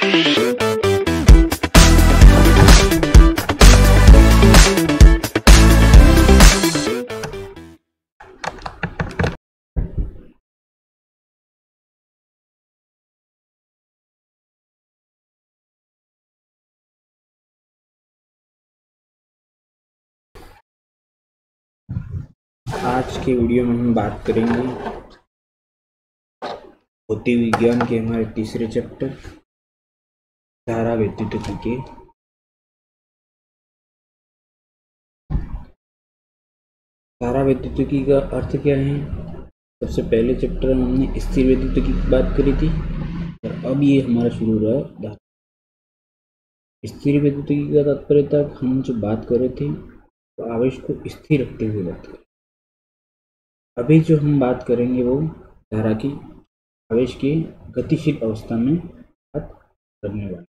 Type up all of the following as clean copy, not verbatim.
आज के वीडियो में हम बात करेंगे भौतिक विज्ञान के हमारे तीसरे चैप्टर धारा विद्युतिकी के। धारा विद्युतिकी का अर्थ क्या है? सबसे पहले चैप्टर में हमने स्थिर विद्युतिकी की बात करी थी और अब ये हमारा शुरू हो रहा है धारा। स्थिर विद्युतिकी का तात्पर्य तक हम जो बात कर रहे थे तो आवेश को स्थिर रखते हुए बात करें। अभी जो हम बात करेंगे वो धारा की आवेश की गतिशील अवस्था में बात करने वाले।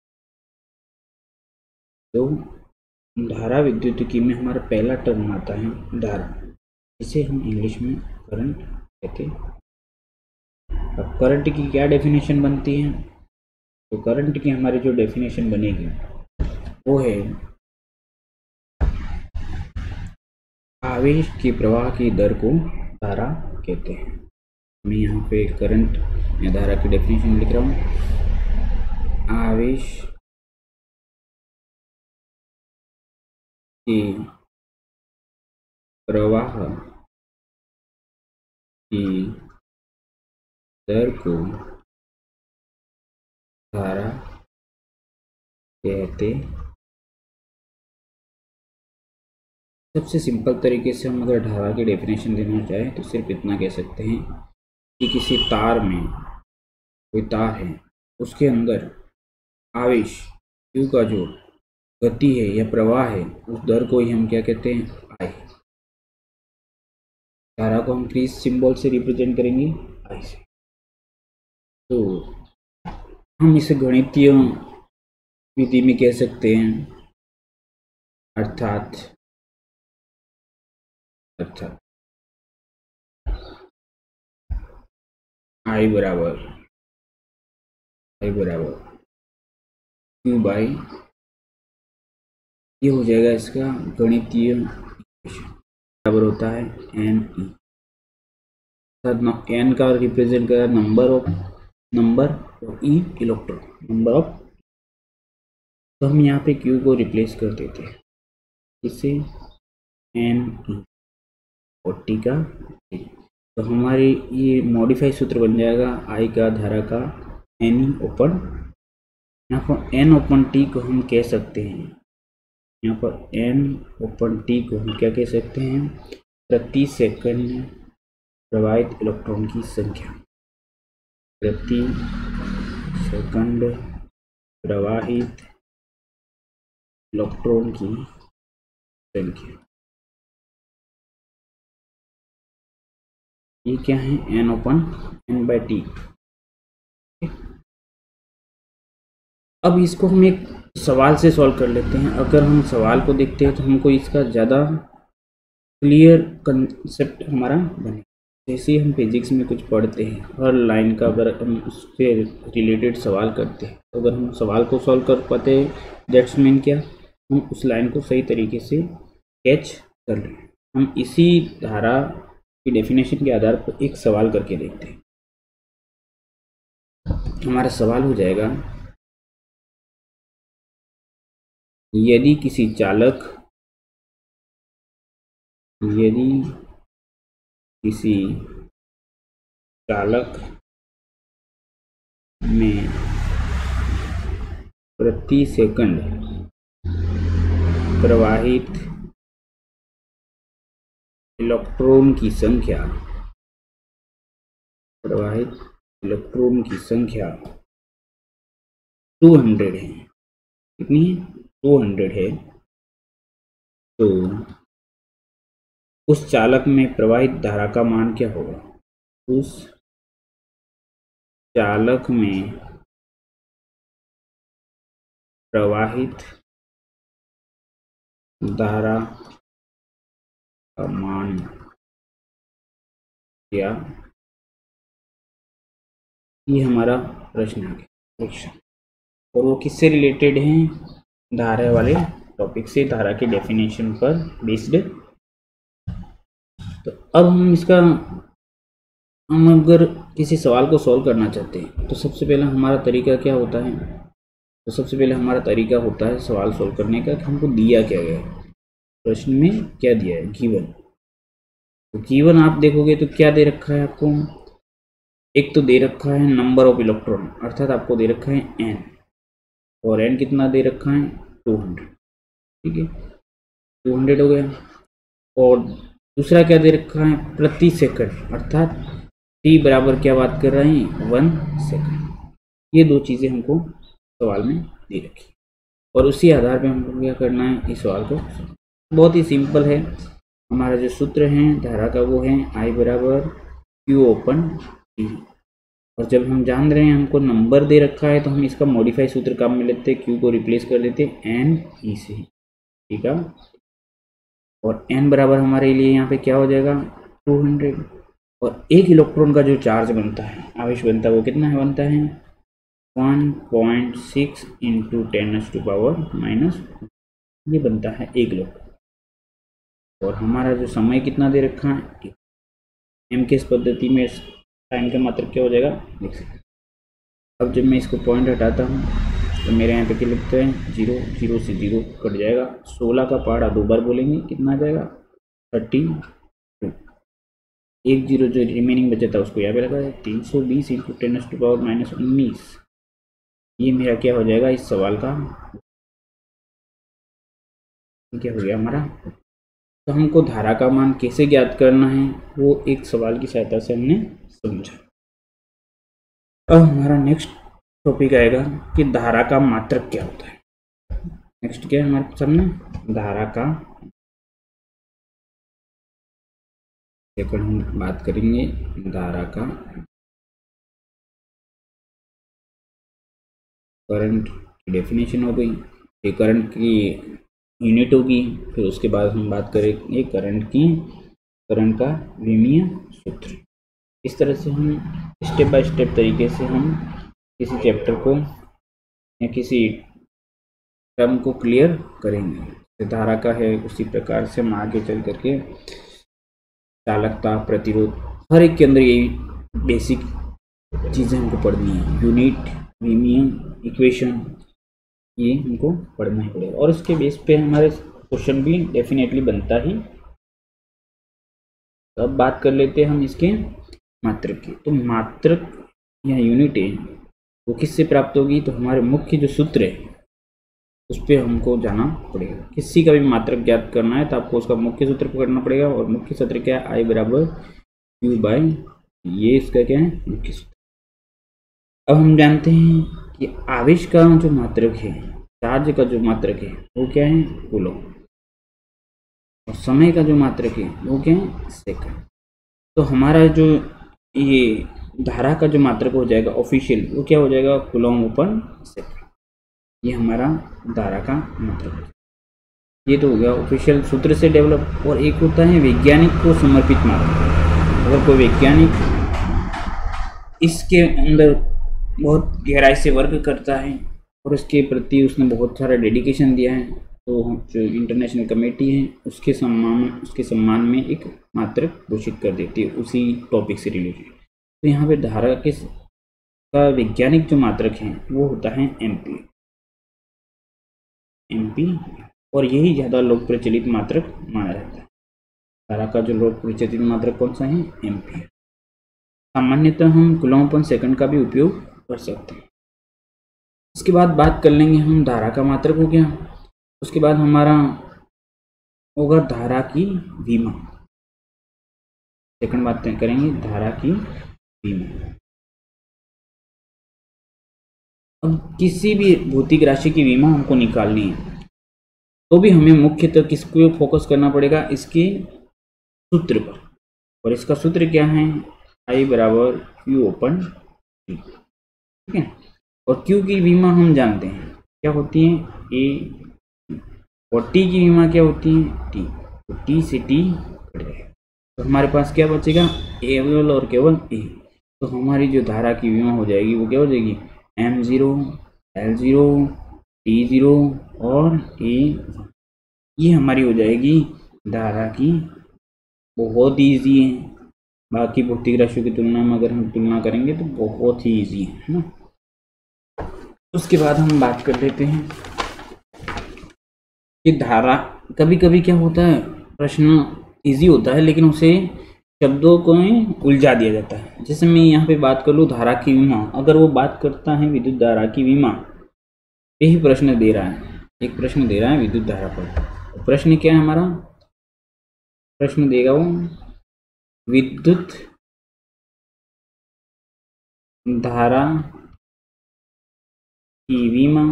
तो धारा विद्युतिकी में हमारा पहला टर्म आता है धारा, जिसे हम इंग्लिश में करंट कहते हैं। अब करंट की क्या डेफिनेशन बनती है? तो करंट की हमारी जो डेफिनेशन बनेगी वो है आवेश के प्रवाह की दर को धारा कहते हैं। मैं यहाँ पे करंट या धारा की डेफिनेशन लिख रहा हूँ। आवेश के प्रवाह की दर को धारा कहते। सबसे सिंपल तरीके से हम अगर धारा की डेफिनेशन देना चाहें तो सिर्फ इतना कह सकते हैं कि किसी तार में, कोई तार है, उसके अंदर आवेश Q का जो गति है या प्रवाह है उस दर को ही हम क्या कहते हैं? I। धारा को हम किस सिंबल से रिप्रेजेंट करेंगे? I से। तो हम इसे गणितीय विधि में कह सकते हैं, अर्थात I बराबर Q बाई, ये हो जाएगा इसका गणितीय इक्वेशन, बराबर होता है NE। N का रिप्रेजेंट करा नंबर और E इलेक्ट्रॉन, नंबर ऑफ। तो हम यहाँ पे Q को रिप्लेस कर देते हैं, इससे NE और T का T। तो हमारी ये मॉडिफाई सूत्र बन जाएगा I का धारा का NE ओपन। यहाँ पर N ओपन T को हम कह सकते हैं, यहाँ पर N ओपन T को हम क्या कह सकते हैं? प्रति सेकंड प्रवाहित इलेक्ट्रॉन की संख्या। प्रति सेकंड प्रवाहित इलेक्ट्रॉन की संख्या, ये क्या है? N upon N by T। अब इसको हम एक सवाल से सॉल्व कर लेते हैं। अगर हम सवाल को देखते हैं तो हमको इसका ज़्यादा क्लियर कंसेप्ट हमारा बने। जैसे हम फिजिक्स में कुछ पढ़ते हैं, हर लाइन का अगर हम उससे रिलेटेड सवाल करते हैं तो अगर हम सवाल को सॉल्व कर पाते हैं, दैट्स मीन क्या? हम उस लाइन को सही तरीके से कैच कर लें। हम इसी धारा की डेफिनेशन के आधार पर एक सवाल करके देखते हैं। हमारा सवाल हो जाएगा, यदि किसी चालक में प्रति सेकंड प्रवाहित इलेक्ट्रॉन की संख्या 200 है। कितनी है? 200 है। तो उस चालक में प्रवाहित धारा का मान क्या होगा? उस चालक में प्रवाहित धारा का मान क्या? ये हमारा प्रश्न है। और वो किससे रिलेटेड हैं, धारा वाले टॉपिक से, धारा के डेफिनेशन पर बेस्ड। तो अब हम अगर किसी सवाल को सॉल्व करना चाहते हैं तो सबसे पहले हमारा तरीका क्या होता है, तो सबसे पहले हमारा तरीका होता है सवाल सॉल्व करने का कि हमको दिया क्या गया है, प्रश्न में क्या दिया है, गिवन। तो गिवन आप देखोगे तो क्या दे रखा है आपको, एक तो दे रखा है नंबर ऑफ इलेक्ट्रॉन, अर्थात आपको दे रखा है n, और n कितना दे रखा है 200, ठीक है 200 हो गया। और दूसरा क्या दे रखा है, प्रति सेकंड, अर्थात t बराबर क्या बात कर रहे हैं 1 सेकंड। ये दो चीज़ें हमको सवाल में दे रखी और उसी आधार पे हमको क्या करना है, इस सवाल को। बहुत ही सिंपल है, हमारा जो सूत्र है धारा का वो है I बराबर Q ओपन T, और जब हम जान रहे हैं हमको नंबर दे रखा है तो हम इसका मॉडिफाई सूत्र काम में लेते हैं, Q को रिप्लेस कर देते हैं N E से, ठीक है। और N बराबर हमारे लिए यहाँ पे क्या हो जाएगा 200, और एक इलेक्ट्रॉन का जो चार्ज बनता है, आवेश बनता है, वो कितना है बनता है 1.6 इंटू 10⁻⁻⁻, ये बनता है एक इलेक्ट्रॉन। और हमारा जो समय कितना दे रखा है, एम के इस पद्धति में टाइम का मात्रक क्या हो जाएगा देख सकते। अब जब मैं इसको पॉइंट हटाता हूँ तो मेरे यहाँ पे क्या लिखते हैं 0, 0 से 0 कट जाएगा, 16 का पहाड़ा दो बार बोलेंगे कितना आ जाएगा 32, एक जीरो जो रिमेनिंग बचा था उसको यहाँ पे लगा है 320 इंटू 10⁻⁻19, ये मेरा क्या हो जाएगा इस सवाल का, क्या हो गया हमारा। तो हमको धारा का मान कैसे ज्ञात करना है वो एक सवाल की सहायता से हमने समझा। अब हमारा नेक्स्ट टॉपिक आएगा कि धारा का मात्रक क्या होता है। नेक्स्ट क्या है हमारे सामने, धारा का, हम बात करेंगे धारा का, करंट की डेफिनेशन हो गई, ये करंट की यूनिट होगी, फिर उसके बाद हम बात करेंगे करंट का विमीय सूत्र। इस तरह से हम स्टेप बाय स्टेप तरीके से हम किसी चैप्टर को या किसी टर्म को क्लियर करेंगे। धारा का है उसी प्रकार से हम आगे चल करके चालकता, प्रतिरोध, हर एक के अंदर यही बेसिक चीज़ें हमको पढ़नी है, यूनिट, विमीय, इक्वेशन, ये हमको पढ़ना ही पड़ेगा और इसके बेस पे हमारे क्वेश्चन भी डेफिनेटली बनता ही। तो अब बात कर लेते हैं हम इसके मात्रक की। तो मात्रक या यूनिट है वो किससे प्राप्त होगी, तो हमारे मुख्य जो सूत्र है उस पर हमको जाना पड़ेगा। किसी का भी मात्रक ज्ञात करना है तो आपको उसका मुख्य सूत्र पकड़ना पड़ेगा, और मुख्य सूत्र क्या है I बराबर Q बाय, ये इसका क्या है मुख्य सूत्र। अब हम जानते हैं कि आवेश का जो मात्रक है, चार्ज का जो मात्रक है वो क्या है कूलम, और समय का जो मात्रक है वो क्या है सेकंड। तो हमारा जो ये धारा का जो मात्रक हो जाएगा ऑफिशियल, वो क्या हो जाएगा कूलम ओपन सेकंड, ये हमारा धारा का मात्रक। ये तो हो गया ऑफिशियल सूत्र से डेवलप। और एक होता है वैज्ञानिक को समर्पित मात्रक। अगर कोई वैज्ञानिक इसके अंदर बहुत गहराई से वर्क करता है और उसके प्रति उसने बहुत सारा डेडिकेशन दिया है, तो जो इंटरनेशनल कमेटी है उसके सम्मान में एक मात्रक घोषित कर देती है उसी टॉपिक से रिलेटेड। तो यहाँ पे धारा के का वैज्ञानिक जो मात्रक है वो होता है एमपी, और यही ज़्यादा लोक प्रचलित मात्रक माना जाता है। धारा का जो लोक प्रचलित मात्रक कौन सा है एमपी। सामान्यतः हम कूलम पर सेकंड का भी उपयोग कर सकते हैं। इसके बाद बात कर लेंगे हम धारा का मात्रक हो गया, उसके बाद हमारा होगा धारा की विमा। सेकंड बात करेंगे धारा की विमा। अब किसी भी भौतिक राशि की विमा हमको निकालनी है तो भी हमें मुख्यतः किसको फोकस करना पड़ेगा, इसके सूत्र पर। और इसका सूत्र क्या है I बराबर Q ओपन T, ठीक है। और Q की विमा हम जानते हैं क्या होती है A, और T की विमा क्या होती है T, तो T से T कट जाएगा तो हमारे पास क्या बचेगा केवल और केवल A। तो हमारी जो धारा की विमा हो जाएगी वो क्या हो जाएगी M0 L0 T0 और A, ये हमारी हो जाएगी धारा की। बहुत ही ईजी है, बाकी भौतिक राशियों की तुलना में अगर हम तुलना करेंगे तो बहुत ही ईजी है ना। उसके बाद हम बात कर लेते हैं कि धारा, कभी कभी क्या होता है, प्रश्न इजी होता है लेकिन उसे शब्दों को उलझा दिया जाता है। जैसे मैं यहाँ पे बात कर लूँ धारा की विमा, अगर वो बात करता है विद्युत धारा की विमा, यही प्रश्न दे रहा है, एक प्रश्न दे रहा है विद्युत धारा पर। प्रश्न क्या है हमारा, प्रश्न देगा वो विद्युत धारा की विमा,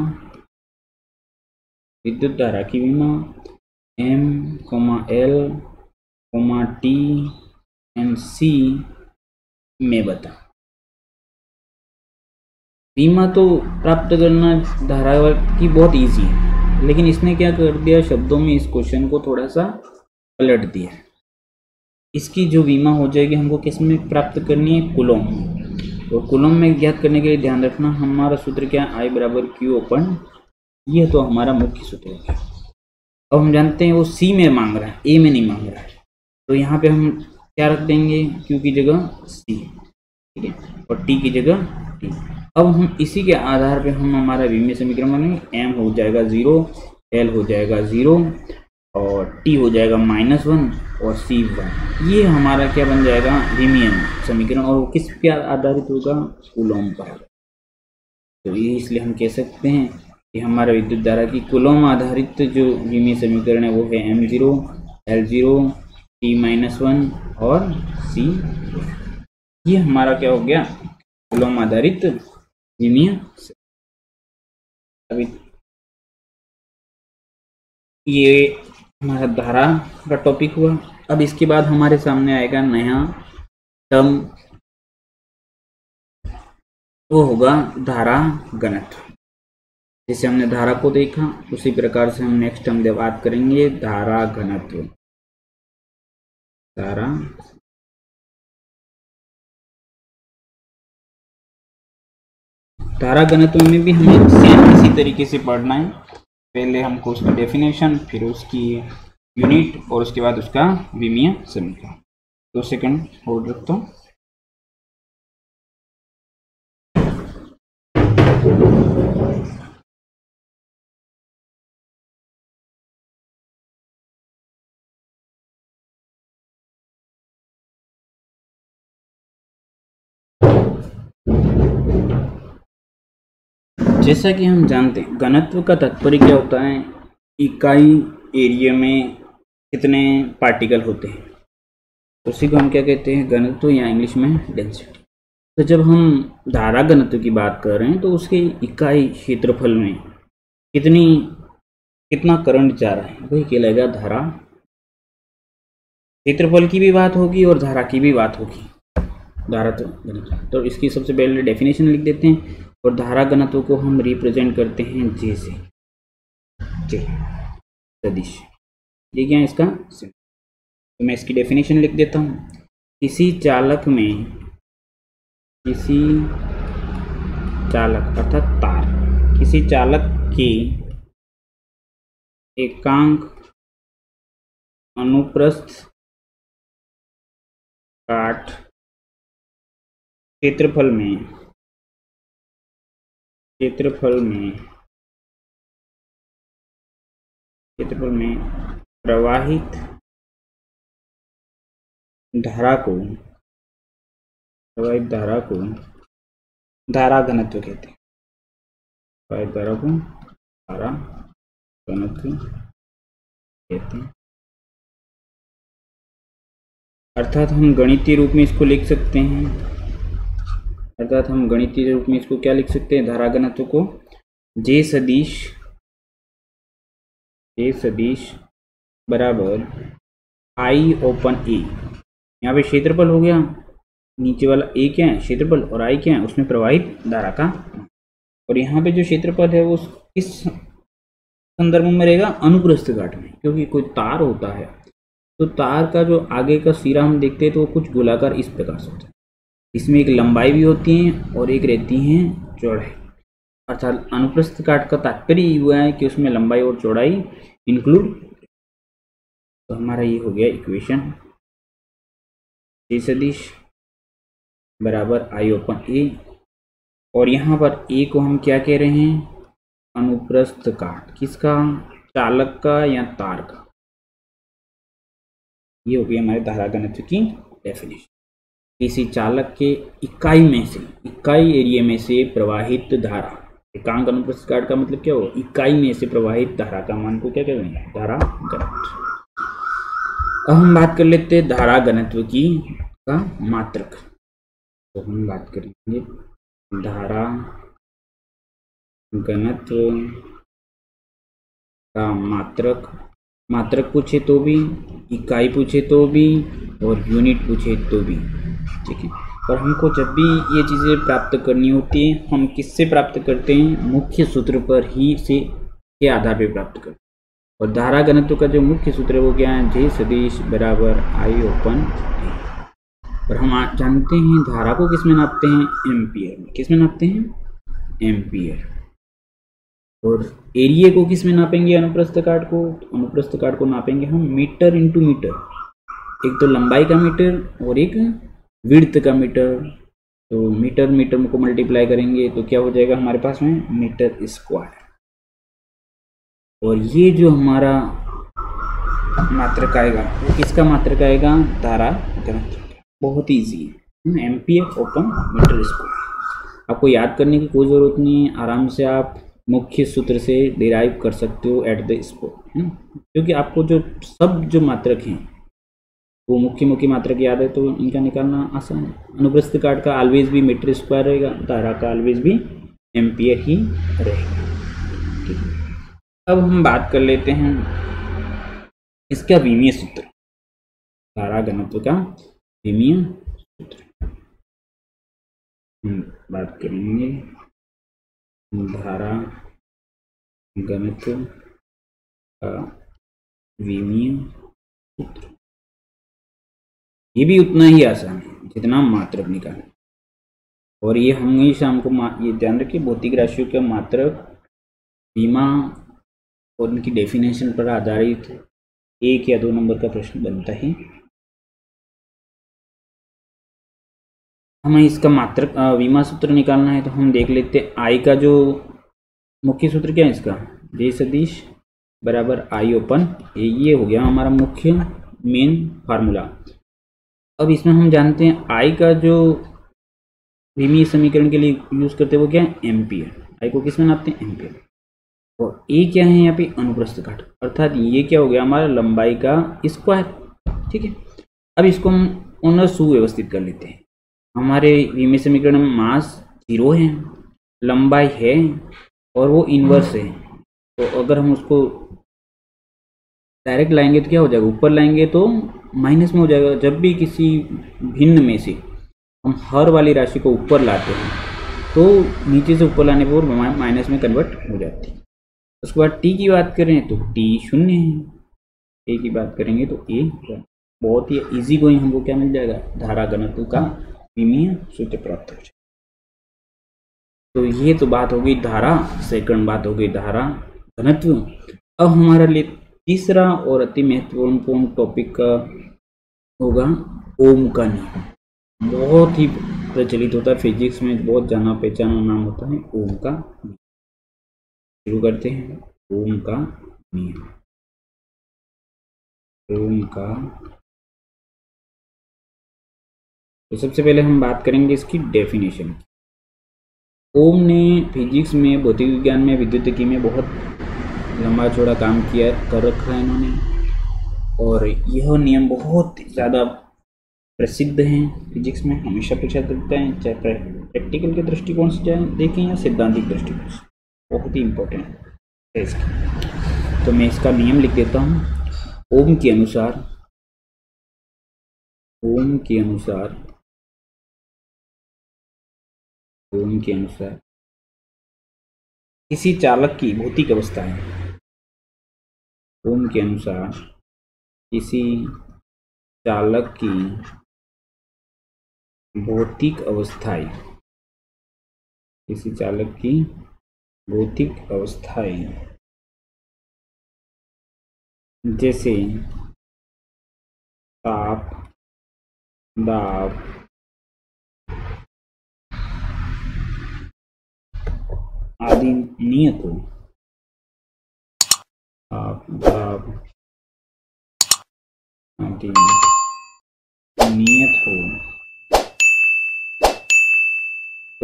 विद्युत धारा की विमा M, L, T and C में बता। विमा तो प्राप्त करना धारा की बहुत इजी है, लेकिन इसने क्या कर दिया, शब्दों में इस क्वेश्चन को थोड़ा सा पलट दिया। इसकी जो विमा हो जाएगी हमको किस में प्राप्त करनी है, कूलम। और कूलम में ज्ञात करने के लिए ध्यान रखना हमारा सूत्र क्या है, I बराबर Q ओपन, ये तो हमारा मुख्य सूत्र है। अब हम जानते हैं वो C में मांग रहा है, A में नहीं मांग रहा है, तो यहाँ पे हम क्या रख देंगे, Q की जगह C, ठीक है, और T की जगह T। अब हम इसी के आधार पे हम हमारा विमीय समीकरण बनेंगे। M हो जाएगा 0, L हो जाएगा 0 और T हो जाएगा -1 और C 1। ये हमारा क्या बन जाएगा, विमीय समीकरण, और वो किस पे आधारित होगा, कूलम पर। तो ये इसलिए हम कह सकते हैं कि हमारा विद्युत धारा की कूलम आधारित जो विमीय समीकरण है वो है M0, L0, T-1 और C। ये हमारा क्या हो गया, कूलम आधारित विमीय। अभी ये हमारा धारा का टॉपिक हुआ। अब इसके बाद हमारे सामने आएगा नया टर्म, वो होगा धारा घनत्व। जैसे हमने धारा को देखा उसी प्रकार से हम नेक्स्ट टर्म बात करेंगे धारा घनत्व। धारा घनत्व में भी हमें सेम इसी तरीके से पढ़ना है। पहले हमको उसकी डेफिनेशन, फिर उसकी यूनिट और उसके बाद उसका विमीय समीकरण। 2 सेकंड होल्ड रखता हूँ। जैसा कि हम जानते हैं घनत्व का तात्पर्य क्या होता है, इकाई एरिया में कितने पार्टिकल होते हैं, उसी को हम क्या कहते हैं, घनत्व, या इंग्लिश में डेंसिटी। तो जब हम धारा घनत्व की बात कर रहे हैं तो उसके इकाई क्षेत्रफल में कितना करंट जा रहा है वही कहलाएगा धारा। क्षेत्रफल की भी बात होगी और धारा की भी बात होगी, धारा तो घनत्व। तो इसकी सबसे पहले डेफिनेशन लिख देते हैं, और धारा घनत्व को हम रिप्रेजेंट करते हैं J से, J सदिश। ये क्या है इसका, तो मैं इसकी डेफिनेशन लिख देता हूँ। किसी चालक अर्थात तार, किसी चालक के एकांक अनुप्रस्थ काट क्षेत्रफल में प्रवाहित धारा को धारा घनत्व कहते हैं। प्रवाहित धारा को धारा घनत्व कहते हैं। अर्थात हम गणितीय रूप में इसको लिख सकते हैं, क्या लिख सकते हैं, धारा घनत्व को J सदिश बराबर I ओपन A। यहाँ पे क्षेत्रफल हो गया, नीचे वाला A क्या है, क्षेत्रफल, और I क्या है, उसमें प्रवाहित धारा का। और यहाँ पे जो क्षेत्रफल है वो किस संदर्भ में रहेगा, अनुप्रस्थ काट में, क्योंकि कोई तार होता है तो तार का जो आगे का सिरा हम देखते हैं तो वो कुछ गोलाकार इस प्रकार से होता है। इसमें एक लंबाई भी होती है और एक रहती है चौड़ाई। अर्थात अनुप्रस्थ काट का तात्पर्य ये हुआ है कि उसमें लंबाई और चौड़ाई इंक्लूड। तो हमारा ये हो गया इक्वेशन ए सदिश बराबर आई ओपन ए, और यहाँ पर ए को हम क्या कह रहे हैं, अनुप्रस्थ काट। किसका, चालक का या तार का। ये हो गई हमारे धारा घनत्व की डेफिनेशन। किसी चालक के इकाई में से, इकाई एरिया में से प्रवाहित धारा, एकांक अनुप्रस्थ काट का मतलब क्या हो, इकाई में से प्रवाहित धारा का मान को क्या कहेंगे, धारा घनत्व। अब हम बात कर लेते हैं धारा घनत्व की का मात्रक। तो हम बात करेंगे धारा घनत्व का मात्रक। मात्रक पूछे तो भी, इकाई पूछे तो भी, और यूनिट पूछे तो भी, ठीक है। और हमको जब भी ये चीज़ें प्राप्त करनी होती है, हम किससे प्राप्त करते हैं, मुख्य सूत्र पर ही से के आधार पर प्राप्त करते हैं। और धारा घनत्व का जो मुख्य सूत्र है वो क्या है, जे सदिश बराबर आई ओपन। और हम जानते हैं धारा को किस में नापते हैं, एम्पियर में। किस में नापते हैं, एम्पियर। और एरिया को किस में नापेंगे, अनुप्रस्थ काट को। अनुप्रस्थ काट को नापेंगे हम मीटर इंटू मीटर। एक तो लंबाई का मीटर और एक विड्थ का मीटर। तो मीटर मीटर को मल्टीप्लाई करेंगे तो क्या हो जाएगा हमारे पास में, मीटर स्क्वायर। और ये जो हमारा मात्रक आएगा वो किसका मात्रक आएगा, धारा घनत्व। बहुत ईजी है, एम्पियर ओपन मीटर स्क्वायर। आपको याद करने की कोई ज़रूरत नहीं है, आराम से आप मुख्य सूत्र से डिराइव कर सकते हो एट द स्पॉट, क्योंकि आपको जो सब जो मात्रक हैं वो मुख्य मात्रक याद है, तो इनका निकालना आसान है। अनुप्रस्थ काट का ऑलवेज भी मीटर स्क्वायर रहेगा, धारा का ऑलवेज भी एम्पियर ही रहेगा, ठीक है। अब हम बात कर लेते हैं इसका विमीय सूत्र, धारा घनत्व का विमीय सूत्र। हम बात करेंगे धारा घनत्व का विमीय सूत्र। ये भी उतना ही आसान है जितना मात्रक निकालना। और ये हमेशा हमको ये ध्यान रखिए, भौतिक राशियों के मात्रक विमा और उनकी डेफिनेशन पर आधारित 1 या 2 नंबर का प्रश्न बनता है। हमें इसका मात्रक विमा सूत्र निकालना है, तो हम देख लेते हैं आई का जो मुख्य सूत्र क्या है इसका, जे सदिश बराबर आई ओपन ए। ये हो गया हमारा मुख्य मेन फार्मूला। अब इसमें हम जानते हैं आई का जो विमीय समीकरण के लिए यूज करते हैं वो क्या है, एम्पियर। आई को किस में नापते हैं, एम्पियर। और ए क्या है यहाँ पे, अनुप्रस्थ काट, अर्थात ये क्या हो गया हमारा लंबाई का स्क्वायर, ठीक है। अब इसको हम पुनः सुव्यवस्थित कर लेते हैं। हमारे विमीय समीकरण में मास 0 है, लंबाई है और वो इन्वर्स है। तो अगर हम उसको डायरेक्ट लाएंगे तो क्या हो जाएगा, ऊपर लाएंगे तो माइनस में हो जाएगा। जब भी किसी भिन्न में से हम हर वाली राशि को ऊपर लाते हैं तो नीचे से ऊपर लाने पर माइनस में कन्वर्ट हो जाती है। उसके बाद टी की बात करें तो टी 0 है, ए की बात करेंगे तो ए। बहुत ही इजी गोइंग हमको क्या मिल जाएगा, धारा घनत्व का विमीय सूत्र प्राप्त हो जाएगा। तो ये तो बात हो गई धारा, सेकंड बात हो गई धारा घनत्व। अब हमारा लिए तीसरा और अति महत्वपूर्ण टॉपिक का होगा ओम का नियम। बहुत ही प्रचलित होता है फिजिक्स में, बहुत जाना पहचाना नाम होता है ओम का। शुरू करते हैं ओम का नियम। ओम का, तो सबसे पहले हम बात करेंगे इसकी डेफिनेशन। ओम ने फिजिक्स में, भौतिक विज्ञान में, विद्युतिकी में बहुत लंबा चौड़ा काम किया कर रखा है इन्होंने। और यह नियम बहुत ज़्यादा प्रसिद्ध हैं फिजिक्स में, हमेशा पूछा जाता है, चाहे प्रैक्टिकल के दृष्टिकोण से चाहे देखें या सिद्धांतिक दृष्टिकोण से, बहुत ही इम्पोर्टेंट है इसका। तो मैं इसका नियम लिख देता हूँ। ओम के अनुसार, ओम के अनुसार, ओम के अनुसार किसी चालक की भौतिक अवस्था है, ओम के अनुसार किसी चालक की भौतिक अवस्थाएं, किसी चालक की भौतिक अवस्थाएं जैसे ताप, दाब आदि नियत हो। ताप, दाब आदि नियत हो तो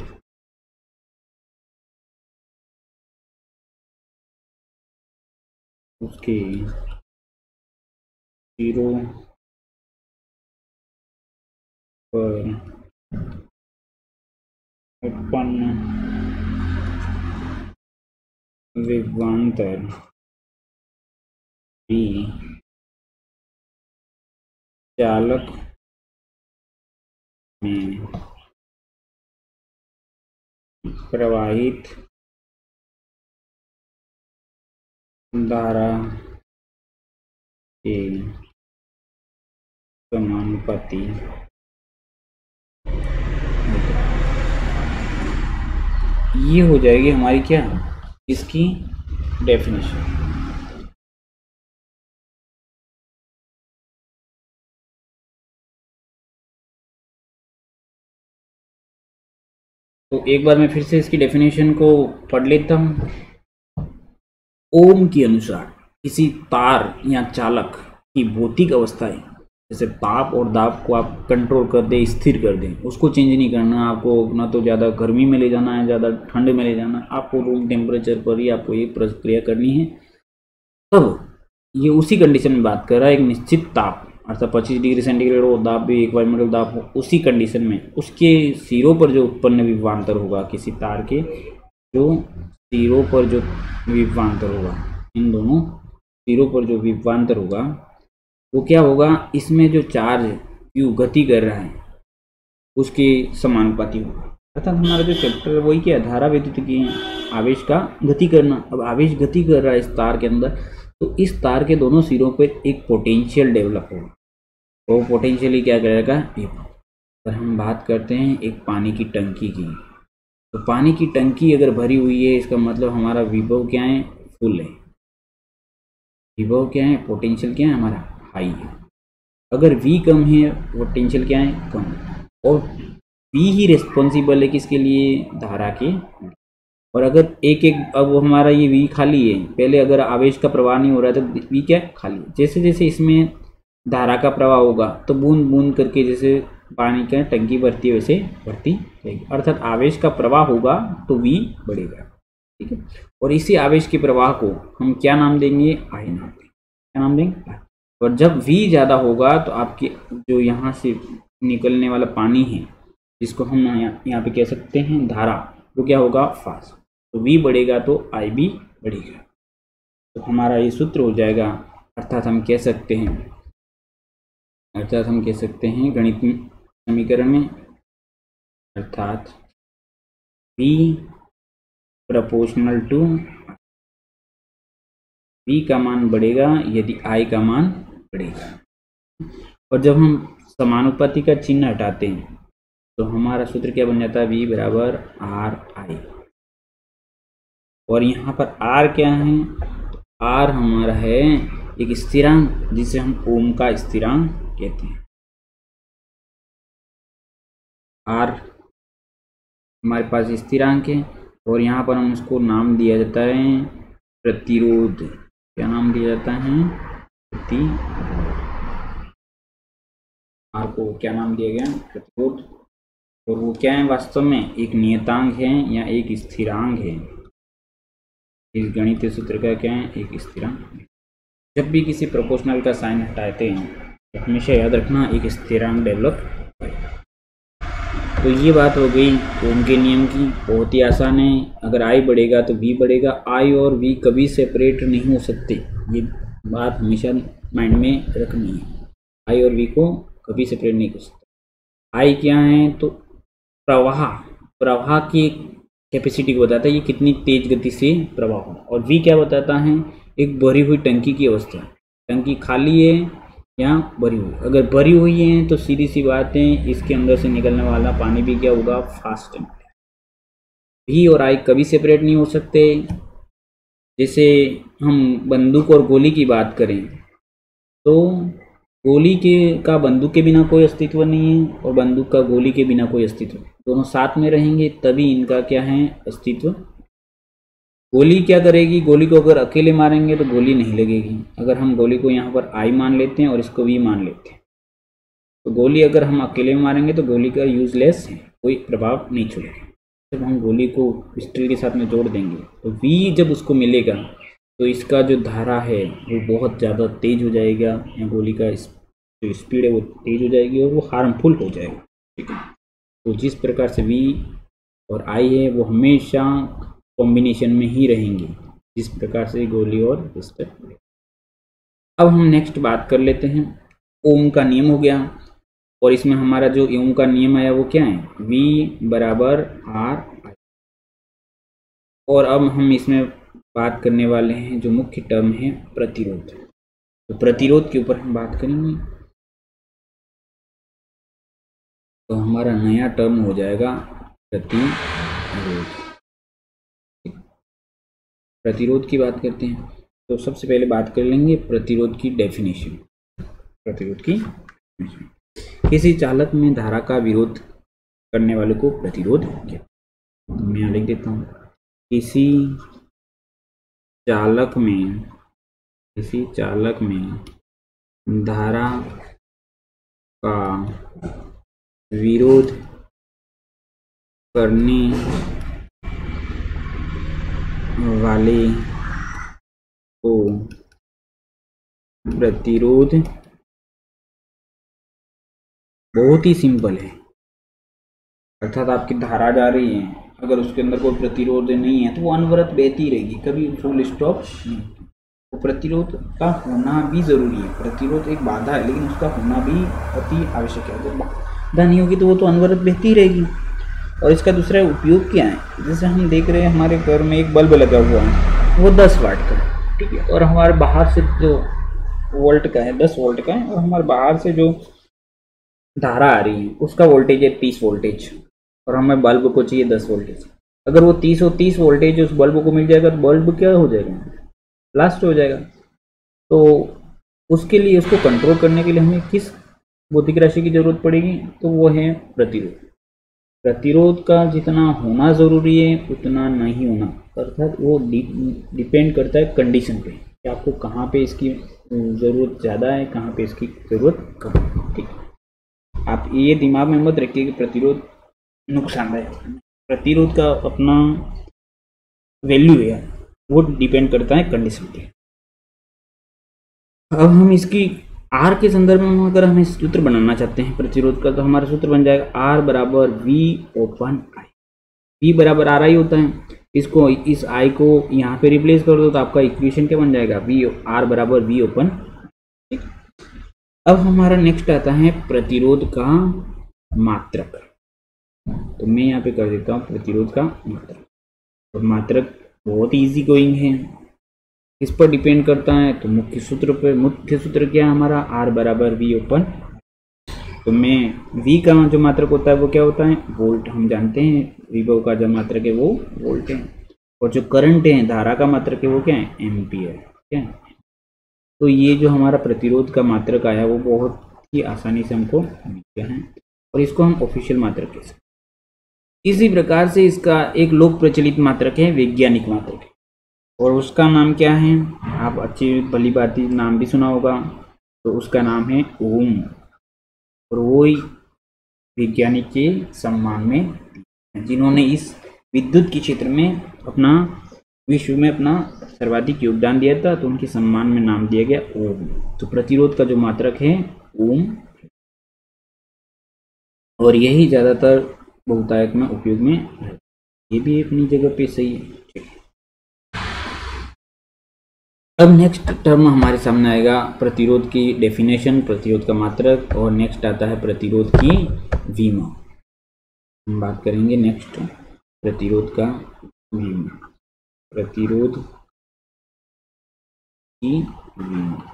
उसके सिरों पर उत्पन्न विभवांतर भी चालक में प्रवाहित धारा के समानुपाती ये हो जाएगी हमारी क्या इसकी डेफिनेशन। तो एक बार मैं फिर से इसकी डेफिनेशन को पढ़ लेता हूँ। ओम के अनुसार किसी तार या चालक की भौतिक अवस्थाएं जैसे ताप और दाब को आप कंट्रोल कर दें, स्थिर कर दें, उसको चेंज नहीं करना आपको, ना तो ज़्यादा गर्मी में ले जाना है, ज़्यादा ठंड में ले जाना है, आपको रूम टेम्परेचर पर ही आपको ये प्रक्रिया करनी है। तब ये उसी कंडीशन में बात कर रहा है, एक निश्चित ताप अर्थात 25 डिग्री सेंटीग्रेड हो, दाब भी एक वायुमंडल दाब हो, उसी कंडीशन में उसके सिरों पर जो उत्पन्न विभवांतर होगा, किसी तार के जो सिरों पर जो विभवांतर होगा, इन दोनों सिरों पर जो विभवांतर होगा वो क्या होगा, इसमें जो चार्ज क्यू गति कर रहा है उसके समानुपाती होगा। अर्थात हमारा जो चैप्टर वही क्या, धारा विद्युत की आवेश का गति करना। अब आवेश गति कर रहा है इस तार के अंदर, तो इस तार के दोनों सिरों पर एक पोटेंशियल डेवलप होगा। वो पोटेंशियली क्या करेगा, पर हम बात करते हैं एक पानी की टंकी की, तो पानी की टंकी अगर भरी हुई है इसका मतलब हमारा विभव क्या है, फुल है। विभव क्या है, पोटेंशियल क्या है हमारा, हाई है। अगर V कम है पोटेंशियल क्या है, कम है। और V ही रिस्पॉन्सिबल है किसके लिए, धारा के। और अगर अब हमारा ये V खाली है, पहले अगर आवेश का प्रवाह नहीं हो रहा है तो V क्या है, खाली। जैसे जैसे इसमें धारा का प्रवाह होगा तो बूंद बूंद करके जैसे पानी का टंकी भरती है वैसे भरती रहेगी, अर्थात आवेश का प्रवाह होगा तो V बढ़ेगा। ठीक है, और इसी आवेश के प्रवाह को हम क्या नाम देंगे, I नाम देंगे। क्या नाम देंगे, और जब V ज़्यादा होगा तो आपके जो यहाँ से निकलने वाला पानी है जिसको हम यहाँ पे कह सकते हैं धारा, वो क्या होगा, फास्ट। तो V बढ़ेगा तो I भी बढ़ेगा। तो हमारा ये सूत्र हो जाएगा, अर्थात हम कह सकते हैं गणित समीकरण में, अर्थात V प्रोपोर्शनल टू, V का मान बढ़ेगा यदि I का मान बढ़ेगा। और जब हम समानुपाती का चिन्ह हटाते हैं तो हमारा सूत्र क्या बन जाता है, V बराबर RI। और यहाँ पर R क्या है, R हमारा है एक स्थिरांक जिसे हम ओम का स्थिरांक कहते हैं। R हमारे पास स्थिरांक है और यहाँ पर हम उसको नाम दिया जाता है प्रतिरोध। क्या नाम दिया जाता है, प्रतिरोध। R को क्या नाम दिया गया, प्रतिरोध। और वो क्या है, वास्तव में एक नियतांक है या एक स्थिरांक है। इस गणितीय सूत्र का क्या है, एक स्थिरांक। जब भी किसी प्रोपोर्शनल का साइन हटाते हैं तो हमेशा याद रखना एक स्थिरांक डेवलप करेगा। तो ये बात हो गई ओम के नियम की, बहुत ही आसान है। अगर I बढ़ेगा तो V बढ़ेगा, I और V कभी सेपरेट नहीं हो सकते, ये बात हमेशा माइंड में रखनी है। I और V को कभी सेपरेट नहीं कर सकते। I क्या है, तो प्रवाह की कैपेसिटी को बताता है, ये कितनी तेज गति से प्रवाह हो। और V क्या बताता है, एक भरी हुई टंकी की अवस्था, टंकी खाली है या भरी हुई। अगर भरी हुई है तो सीधी सी बात है इसके अंदर से निकलने वाला पानी भी क्या होगा, फास्ट है। V और I कभी सेपरेट नहीं हो सकते। जैसे हम बंदूक और गोली की बात करें तो गोली के का बंदूक के बिना कोई अस्तित्व नहीं है और बंदूक का गोली के बिना कोई अस्तित्व, दोनों साथ में रहेंगे तभी इनका क्या है अस्तित्व। गोली क्या करेगी, गोली को अगर अकेले मारेंगे तो गोली नहीं लगेगी। अगर हम गोली को यहाँ पर I मान लेते हैं और इसको V मान लेते हैं तो गोली अगर हम अकेले मारेंगे तो गोली का यूजलेस है, कोई प्रभाव नहीं छोड़ेगा। जब हम गोली को पिस्टल के साथ में जोड़ देंगे तो V जब उसको मिलेगा तो इसका जो धारा है वो बहुत ज़्यादा तेज हो जाएगा, या गोली का जो स्पीड है वो तेज हो जाएगी और वो हार्मफुल हो जाएगा। ठीक है, तो जिस प्रकार से V और I है वो हमेशा कॉम्बिनेशन में ही रहेंगे, जिस प्रकार से गोली और पिस्टल। अब हम नेक्स्ट बात कर लेते हैं, ओम का नियम हो गया और इसमें हमारा जो ओम का नियम आया वो क्या है, V बराबर R I। और अब हम इसमें बात करने वाले हैं जो मुख्य टर्म है प्रतिरोध। तो प्रतिरोध के ऊपर हम बात करेंगे तो हमारा नया टर्म हो जाएगा प्रतिरोध। प्रतिरोध की बात करते हैं तो सबसे पहले बात कर लेंगे प्रतिरोध की डेफिनेशन। प्रतिरोध की डेफिनेशन, किसी चालक में धारा का विरोध करने वाले को प्रतिरोध कहते हैं। मैं यहाँ लिख देता हूँ, किसी चालक में धारा का विरोध करने वाले को प्रतिरोध, बहुत ही सिंपल है। अर्थात आपकी धारा जा रही है, अगर उसके अंदर कोई प्रतिरोध नहीं है तो वो अनवरत बहती रहेगी, कभी फुल स्टॉप नहीं। तो प्रतिरोध का होना भी जरूरी है। प्रतिरोध एक बाधा है लेकिन उसका होना भी अति आवश्यक है। अगर बाधा नहीं होगी तो वो तो अनवरत बहती रहेगी। और इसका दूसरा उपयोग क्या है, जैसे हम देख रहे हैं हमारे घर में एक बल्ब लगा हुआ है, वो 10 वाट का है, ठीक है, और हमारे बाहर से जो वोल्ट का है 10 वोल्ट का है, और हमारे बाहर से जो धारा आ रही है उसका वोल्टेज है 30 वोल्टेज, और हमें बल्ब को चाहिए 10 वोल्टेज। अगर वो 30 वोल्टेज उस बल्ब को मिल जाएगा तो बल्ब क्या हो जाएगा, ब्लास्ट हो जाएगा। तो उसके लिए, उसको कंट्रोल करने के लिए हमें किस भौतिक राशि की जरूरत पड़ेगी, तो वो है प्रतिरोध। प्रतिरोध का जितना होना ज़रूरी है उतना नहीं होना, अर्थात वो डिपेंड करता है कंडीशन पे कि आपको कहाँ पे इसकी ज़रूरत ज़्यादा है, कहाँ पे इसकी ज़रूरत कम है। ठीक है, आप ये दिमाग में मत रखिए कि प्रतिरोध नुकसानदायक है। प्रतिरोध का अपना वैल्यू है, वो डिपेंड करता है कंडीशन पे। अब हम इसकी R के संदर्भ में अगर हमें सूत्र बनाना चाहते हैं प्रतिरोध का, तो हमारा सूत्र बन जाएगा R बराबर V ओपन I। V बराबर R I होता है, इसको इस I को यहाँ पे रिप्लेस कर दो तो आपका इक्वेशन क्या बन जाएगा, R बराबर V ओपन। ठीक, अब हमारा नेक्स्ट आता है प्रतिरोध का मात्रक। तो मैं यहाँ पे कर देता हूँ प्रतिरोध का मात्रक। और मात्रक बहुत इजी गोइंग है, किस पर डिपेंड करता है, तो मुख्य सूत्र पर। मुख्य सूत्र क्या है हमारा, R बराबर V ओपन। तो मैं V का जो मात्रक होता है वो क्या होता है, वोल्ट। हम जानते हैं विभव का जो मात्रक है वो वोल्ट है, और जो करंट है, धारा का मात्रक है वो क्या है, एम्पियर। क्या है, तो ये जो हमारा प्रतिरोध का मात्रक आया वो बहुत ही आसानी से हमको मिल गया है, और इसको हम ऑफिशियल मात्रक कह सकते हैं। इसी प्रकार से इसका एक लोक प्रचलित मात्रक है वैज्ञानिक मात्रक है, और उसका नाम क्या है, आप अच्छी भली भांति नाम भी सुना होगा, तो उसका नाम है ओम। और वो ही वैज्ञानिक के सम्मान में जिन्होंने इस विद्युत के क्षेत्र में अपना, विश्व में अपना सर्वाधिक योगदान दिया था, तो उनके सम्मान में नाम दिया गया ओम। तो प्रतिरोध का जो मात्रक है ओम, और यही ज़्यादातर बहुतायक में उपयोग में है। ये भी अपनी जगह पे सही है। अब नेक्स्ट टर्म हमारे सामने आएगा प्रतिरोध की डेफिनेशन, प्रतिरोध का मात्रक, और नेक्स्ट आता है प्रतिरोध की विमा। हम बात करेंगे नेक्स्ट प्रतिरोध का विमा, प्रतिरोध की विमा।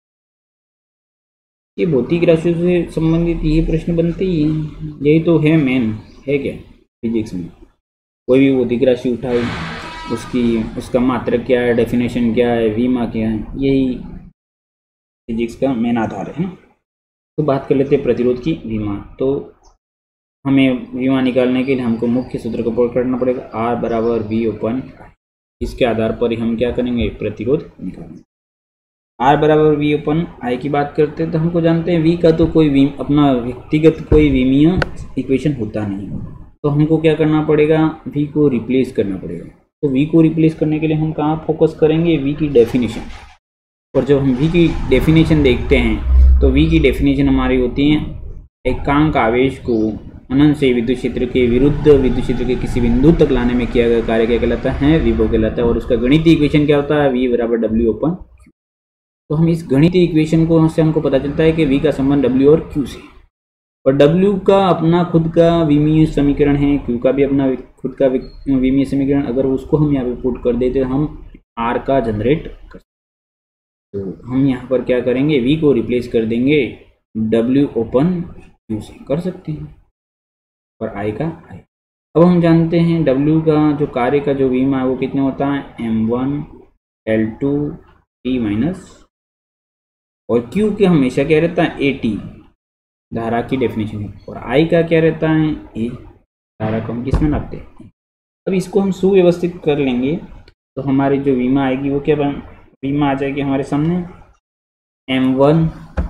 ये भौतिक राशियों से संबंधित ये प्रश्न बनते ही हैं, यही तो है मेन है क्या फिजिक्स में। कोई भी भौतिक राशि उठाई, उसका मात्रक क्या है, डेफिनेशन क्या है, वीमा क्या है, यही फिजिक्स का मेन आधार है। तो बात कर लेते हैं प्रतिरोध की वीमा। तो हमें वीमा निकालने के लिए हमको मुख्य सूत्र का प्रयोग करना पड़ेगा, R बराबर V ओपन। इसके आधार पर ही हम क्या करेंगे, प्रतिरोध निकालेंगे। R बराबर V ओपन आई की बात करते हैं तो हमको जानते हैं V का तो कोई अपना व्यक्तिगत कोई विमीय इक्वेशन होता नहीं, तो हमको क्या करना पड़ेगा, V को रिप्लेस करना पड़ेगा। तो V को रिप्लेस करने के लिए हम कहाँ फोकस करेंगे, V की डेफिनेशन। और जब हम V की डेफिनेशन देखते हैं तो V की डेफिनेशन हमारी होती है, एकांक आवेश को अनंत से विद्युत क्षेत्र के विरुद्ध विद्युत क्षेत्र के किसी बिंदु तक लाने में किया गया कार्य क्या कहलाता है, विभव कहलाता है। और उसका गणितीय इक्वेशन क्या होता है, V बराबर W ओपन Q। तो हम इस गणितीय इक्वेशन को से हमको पता चलता है कि V का संबंध W और Q से, और W का अपना खुद का विमीय समीकरण है, Q का भी अपना खुद का विमीय समीकरण। अगर उसको हम यहाँ पे पुट कर देते तो हम R का जनरेट कर, तो हम यहाँ पर क्या करेंगे, V को रिप्लेस कर देंगे W ओपन Q से, कर सकते हैं, और I का I। अब हम जानते हैं W का जो कार्य का जो वीमा है वो कितना होता है, M1 L2 T माइनस, और Q के हमेशा क्या रहता है, AT धारा की डेफिनेशन है, और I का क्या रहता है, A धारा को हम किसमें नापते हैं। अब इसको हम सुव्यवस्थित कर लेंगे तो हमारी जो वीमा आएगी वो क्या वीमा आ जाएगी हमारे सामने, M1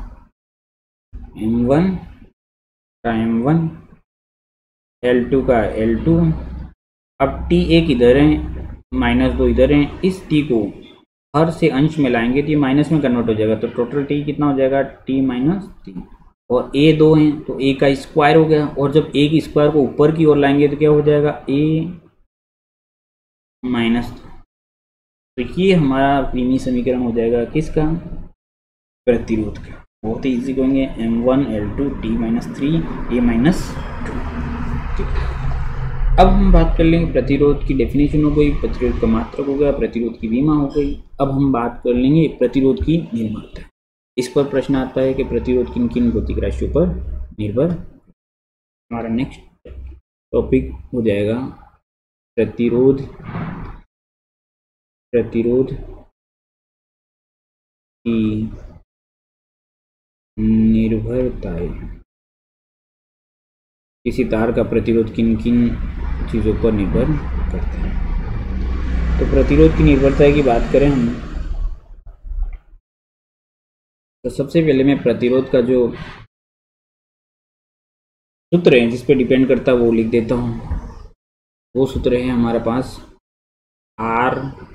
का M1, L2 का L2। अब T एक इधर है, -2 इधर है, इस T को हर से अंश में लाएंगे तो ये माइनस में कन्वर्ट हो जाएगा, तो टोटल T कितना हो जाएगा, T माइनस 3। और A 2 है तो A का स्क्वायर हो गया, और जब A की स्क्वायर को ऊपर की ओर लाएंगे तो क्या हो जाएगा, A माइनस। तो ये हमारा विमीय समीकरण हो जाएगा किसका, प्रतिरोध का। बहुत ही ईजी करेंगे, M1 L2 T minus 3 A minus 2। अब हम बात कर लेंगे प्रतिरोध की डेफिनेशन हो गई, प्रतिरोध का मात्रक हो गया, प्रतिरोध की वीमा हो गई। अब हम बात कर लेंगे प्रतिरोध की निर्भरता। इस पर प्रश्न आता है कि प्रतिरोध किन किन भौतिक राशियों पर निर्भर। हमारा नेक्स्ट टॉपिक हो जाएगा प्रतिरोध की निर्भरताएं। किसी तार का प्रतिरोध किन किन चीज़ों पर निर्भर करता है। तो प्रतिरोध की निर्भरता की बात करें हम, तो सबसे पहले मैं प्रतिरोध का जो सूत्र है जिस पे डिपेंड करता है वो लिख देता हूँ। वो सूत्र है हमारे पास R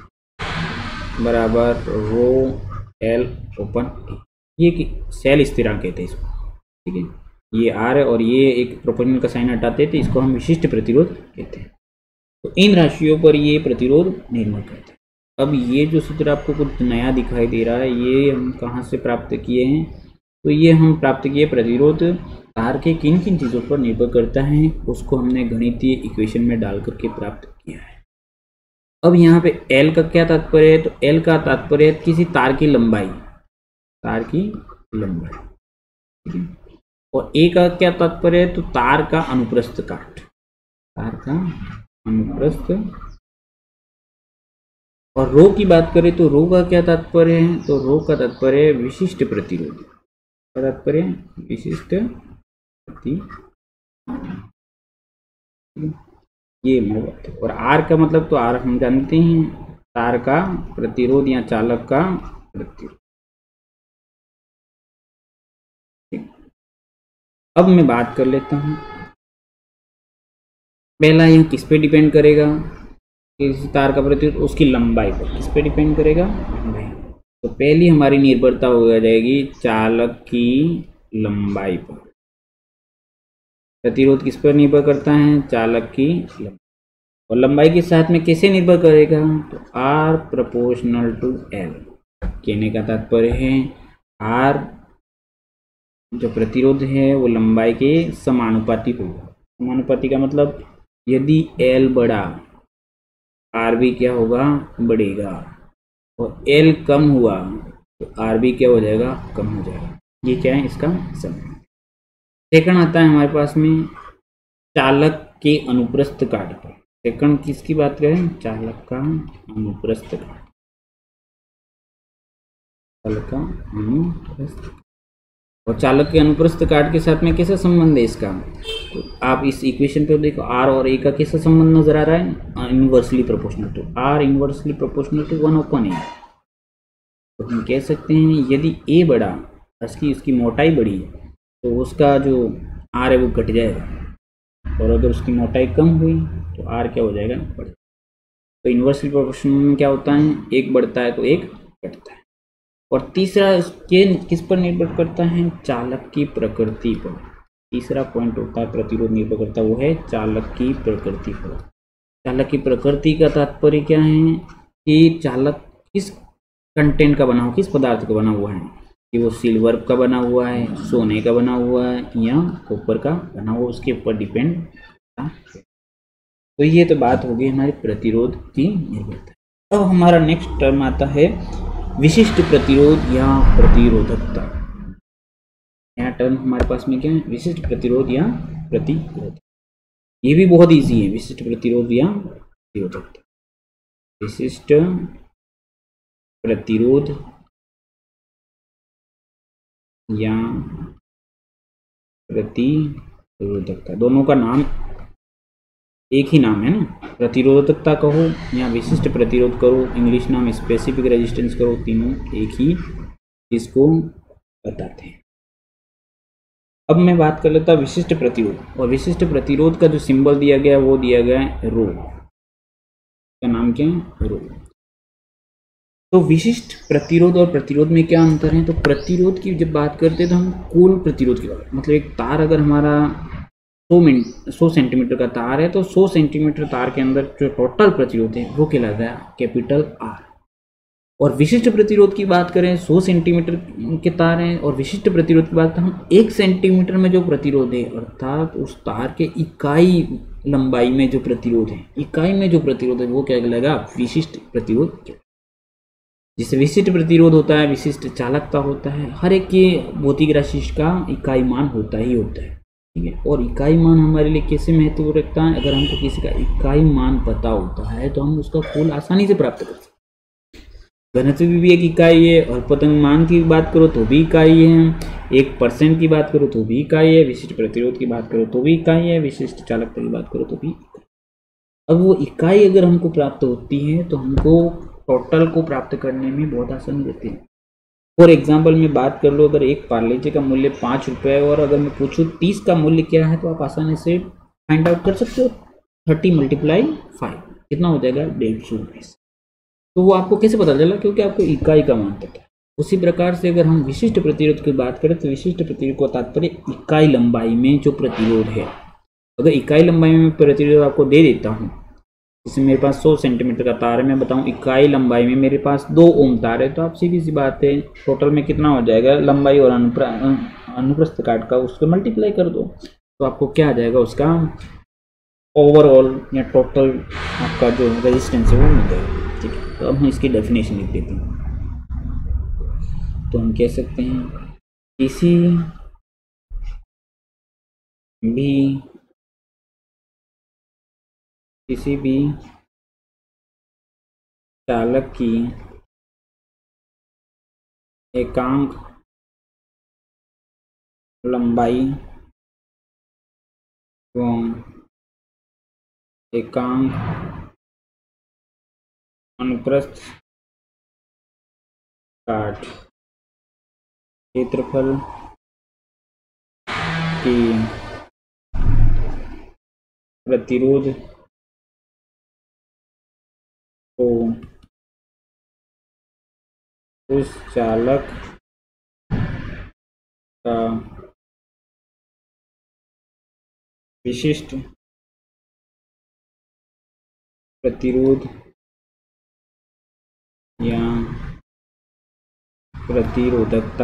बराबर रो L ओपन T। ये सेल स्थिरांक कहते हैं इसको, ठीक है। ये R है और ये एक प्रोपोर्शनल का साइन हटाते थे, इसको हम विशिष्ट प्रतिरोध कहते हैं। तो इन राशियों पर ये प्रतिरोध निर्भर करते हैं। अब ये जो सूत्र आपको कुछ नया दिखाई दे रहा है, ये हम कहाँ से प्राप्त किए हैं, तो ये हम प्राप्त किए प्रतिरोध तार के किन किन चीज़ों पर निर्भर करता है, उसको हमने गणितीय इक्वेशन में डाल करके प्राप्त किया है। अब यहाँ पे L का क्या तात्पर्य है, तो L का तात्पर्य है किसी तार की लंबाई, ठीक है। और A का क्या तात्पर्य है, तो तार का अनुप्रस्थ काट, और रो की बात करें तो रो का क्या तात्पर्य है, तो रो का तात्पर्य है विशिष्ट प्रतिरोध, विशिष्ट प्रतिरोध, ये बात है। और R का मतलब, तो R हम जानते हैं तार का प्रतिरोध या चालक का प्रतिरोध। अब मैं बात कर लेता हूँ, पहला यह किस पे डिपेंड करेगा, किसी तार का प्रतिरोध उसकी लंबाई पर, किस पे डिपेंड करेगा, लंबाई। तो पहली हमारी निर्भरता हो जाएगी चालक की लंबाई पर। प्रतिरोध किस पर निर्भर करता है, चालक की लंबाई। और लंबाई के साथ में कैसे निर्भर करेगा, तो R प्रोपोर्शनल टू L। कहने का तात्पर्य है R जो प्रतिरोध है वो लंबाई के समानुपाती होगा। समानुपाती का मतलब यदि L बढ़ा R भी क्या होगा, बढ़ेगा, और L कम हुआ तो R भी क्या हो जाएगा, कम हो जाएगा। ये क्या है, इसका संबंध। सेकंड आता है हमारे पास में चालक के अनुप्रस्थ काट पर। सेकंड किसकी बात करें? चालक का अनुप्रस्थ काट, चालक का अनुप्रस्थ, और चालक के अनुप्रस्थ काट के साथ में कैसा संबंध है इसका? तो आप इस इक्वेशन पे देखो, आर और ए का कैसा संबंध नजर आ रहा है? Inversely proportional to R, inversely proportional to 1/a। तो हम कह सकते हैं यदि ए बड़ा, उसकी मोटाई बड़ी है, तो उसका जो आर है वो घट जाएगा, और अगर उसकी मोटाई कम हुई तो आर क्या हो जाएगा? बढ़। तो इनवर्सली प्रोपोर्शनल में क्या होता है? एक बढ़ता है तो एक घटता है। और तीसरा इसके किस पर निर्भर करता है? चालक की प्रकृति पर। तीसरा पॉइंट होता है प्रतिरोध निर्भर करता है, वो है चालक की प्रकृति पर। चालक की प्रकृति का तात्पर्य क्या है? कि चालक किस कंटेंट का बना हुआ, किस पदार्थ का बना हुआ है, कि वो सिल्वर का बना हुआ है, सोने का बना हुआ है, या कॉपर का बना हुआ, उसके ऊपर डिपेंड करता है। तो ये तो बात होगी हमारे प्रतिरोध की निर्भरता। अब हमारा नेक्स्ट टर्म आता है विशिष्ट प्रतिरोध या प्रतिरोधकता। यहाँ टर्म हमारे पास में क्या है? विशिष्ट प्रतिरोध या प्रतिरोध। ये भी बहुत इजी है, विशिष्ट प्रतिरोध या प्रतिरोधकता। विशिष्ट प्रतिरोध या प्रतिरोधकता, दोनों का नाम एक ही नाम है ना, प्रतिरोधकता कहो या विशिष्ट प्रतिरोध करो, इंग्लिश नाम स्पेसिफिक रेजिस्टेंस करो, तीनों एक ही इसको बताते हैं। अब मैं बात कर लेता हूँ विशिष्ट प्रतिरोध, और विशिष्ट प्रतिरोध का जो सिंबल दिया गया है वो दिया गया है रो, का नाम क्या है? रो। तो विशिष्ट प्रतिरोध और प्रतिरोध में क्या अंतर है? तो प्रतिरोध की जब बात करते हैं तो हम कुल प्रतिरोध की बात, मतलब एक तार अगर हमारा 100 सेंटीमीटर का तार है, तो 100 सेंटीमीटर तार के अंदर जो टोटल प्रतिरोध है वो कहलाता है कैपिटल आर। और विशिष्ट प्रतिरोध की बात करें, 100 सेंटीमीटर के तार हैं, और विशिष्ट प्रतिरोध की बात हम 1 सेंटीमीटर में जो प्रतिरोध है, अर्थात उस तार के इकाई लंबाई में जो प्रतिरोध है, इकाई में जो प्रतिरोध है वो क्या कहलाएगा? विशिष्ट प्रतिरोध। जिससे विशिष्ट प्रतिरोध होता है, विशिष्ट चालकता होता है, हर एक के भौतिक राशि का इकाई मान होता ही होता है, ठीक है। और इकाई मान हमारे लिए कैसे महत्व रखता है? अगर हमको किसी का इकाई मान पता होता है तो हम उसका कुल आसानी से प्राप्त कर सकते हैं। घनत्व भी एक इकाई है, और पतंगमान की बात करो तो भी इकाई है, 1% की बात करो तो भी इकाई है, विशिष्ट प्रतिरोध की बात करो तो भी इकाई है, विशिष्ट चालकता की बात करो तो भी इकाई। अब वो इकाई अगर हमको प्राप्त होती है तो हमको टोटल को प्राप्त करने में बहुत आसानी रहती है। फॉर एग्जाम्पल मैं बात कर लो, अगर एक पार्ले का मूल्य 5 रुपये है, और अगर मैं पूछूँ 30 का मूल्य क्या है, तो आप आसानी से फाइंड आउट कर सकते हो। 30 × 5 कितना हो जाएगा? 150 रुपये। तो वो आपको कैसे पता चला? क्योंकि आपको इकाई का मान पता है। उसी प्रकार से अगर हम विशिष्ट प्रतिरोध की बात करें तो विशिष्ट प्रतिरोध का तात्पर्य इकाई लंबाई में जो प्रतिरोध है। अगर इकाई लंबाई में प्रतिरोध आपको दे देता हूँ, जैसे मेरे पास 100 सेंटीमीटर का तार है, मैं बताऊं इकाई लंबाई में मेरे पास 2 ओम तार है, तो आप सीधी सी बात है टोटल में कितना हो जाएगा? लंबाई और अनुप्रस्थ काट का उसको मल्टीप्लाई कर दो, तो आपको क्या आ जाएगा? उसका ओवरऑल या टोटल आपका जो रेजिस्टेंस है वो मिल जाएगा, ठीक है। तो अब हम इसकी डेफिनेशन लिख देते हैं। तो हम कह सकते हैं किसी भी चालक की एकांक लंबाई एवं एकांक अनुप्रस्थ काट क्षेत्रफल की प्रतिरोध को उस चालक का विशिष्ट प्रतिरोध या प्रतिरोधकता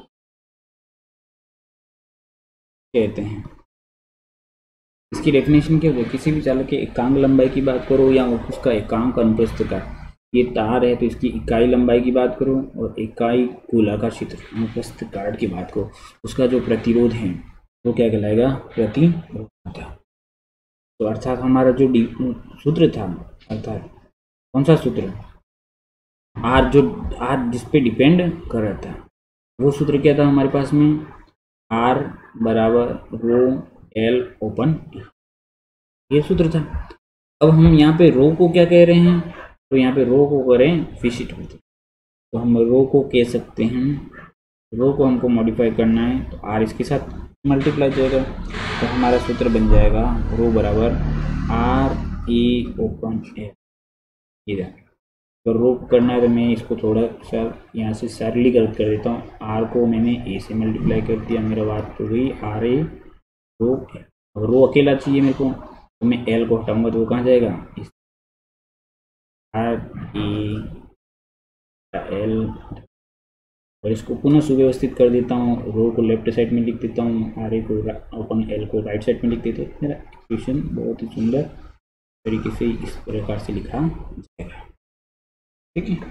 कहते हैं। इसकी डेफिनेशन क्या होगी? किसी भी चालक के एकांक लंबाई की बात करो या उसका एकांक अनुप्रस्थ काट, ये तार है तो इसकी इकाई लंबाई की बात करो, और इकाई गोलाकार क्षेत्र अनुप्रस्थ काट की बात करो, उसका जो प्रतिरोध है वो क्या कहलाएगा? प्रतिरोधकता। तो अर्थात हमारा जो सूत्र था, अर्थात कौन सा सूत्र, आर, जो आर जिस पे डिपेंड कर रहा था, वो सूत्र क्या था हमारे पास में, आर बराबर रो एल ओपन, ये सूत्र था। अब हम यहाँ पे रो को क्या कह रहे हैं, तो यहाँ पे रो को करें विशिष्ट प्रतीक, तो हम रो को कह सकते हैं, रो को हमको मॉडिफाई करना है तो आर इसके साथ मल्टीप्लाई जाएगा, तो हमारा सूत्र बन जाएगा रो बराबर आर ई ओपन ए। इधर तो रो करना है तो मैं इसको थोड़ा सा यहाँ से सरलीकृत कर देता हूँ, आर को मैंने ए से मल्टीप्लाई कर दिया, मेरा बात हो गई आर ए रो ए। अब रो अकेला चाहिए मेरे को, तो मैं एल को हटाऊंगा तो वो कहाँ जाएगा, इस आर ई एल, और इसको पुनः सुव्यवस्थित कर देता हूँ, रो को लेफ्ट साइड में लिख देता हूँ, आर ए को ओपन एल को राइट साइड में लिख देते हैं। मेरा इक्वेशन बहुत ही सुंदर तरीके से इस प्रकार से लिखा जाएगा, ठीक है।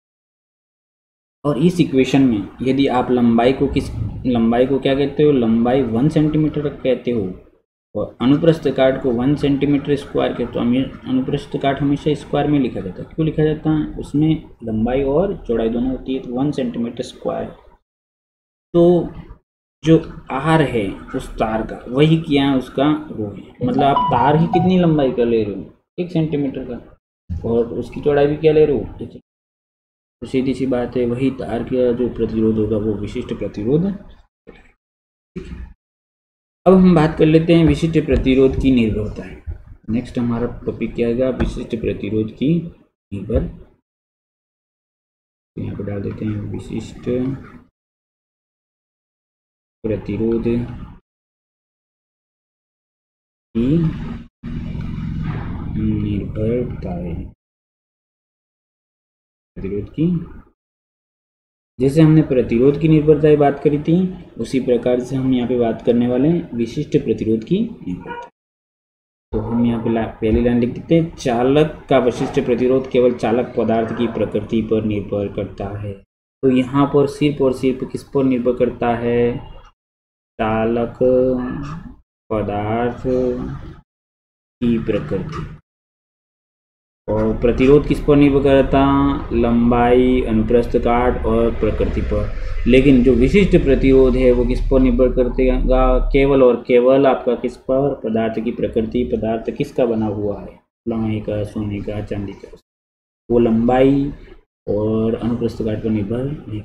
और इस इक्वेशन में यदि आप लंबाई को क्या कहते हो, लंबाई 1 सेंटीमीटर कहते हो, और अनुप्रस्थ काट को 1 सेंटीमीटर स्क्वायर कहते, तो अनुप्रस्थ काट हमेशा स्क्वायर में लिखा जाता है। क्यों लिखा जाता है, उसमें लंबाई और चौड़ाई दोनों होती है, तो 1 सेंटीमीटर स्क्वायर। तो जो आर है उस तार का, वही क्या है उसका रो है, मतलब आप तार ही कितनी लंबाई का ले रहे हो, 1 सेंटीमीटर का, और उसकी चौड़ाई भी क्या ले रहे हो, तो सीधी सी बात है, वही तार का जो प्रतिरोध होगा वो विशिष्ट प्रतिरोध। अब हम बात कर लेते हैं विशिष्ट प्रतिरोध की निर्भरता है। नेक्स्ट हमारा टॉपिक क्या आएगा, विशिष्ट प्रतिरोध की निर्भर, तो यहाँ पर डाल देते हैं विशिष्ट प्रतिरोध की निर्भरताएं, प्रतिरोध की, जैसे हमने प्रतिरोध की निर्भरताएं बात करी थी, उसी प्रकार से हम यहाँ पे बात करने वाले हैं विशिष्ट प्रतिरोध की निर्भरता। तो हम यहाँ पे पहली लाइन लिख देते हैं, चालक का विशिष्ट प्रतिरोध केवल चालक पदार्थ की प्रकृति पर निर्भर करता है। तो यहाँ पर सिर्फ और सिर्फ किस पर निर्भर करता है, चालक पदार्थ की प्रकृति, और प्रतिरोध किस पर निर्भर करता, लंबाई, अनुप्रस्थ काट और प्रकृति पर। लेकिन जो विशिष्ट प्रतिरोध है वो किस पर निर्भर करेगा, केवल और केवल आपका किस पर, पदार्थ की प्रकृति, पदार्थ किसका बना हुआ है, लोहे का, सोने का, चांदी का, वो लंबाई और अनुप्रस्थ काट पर निर्भर नहीं।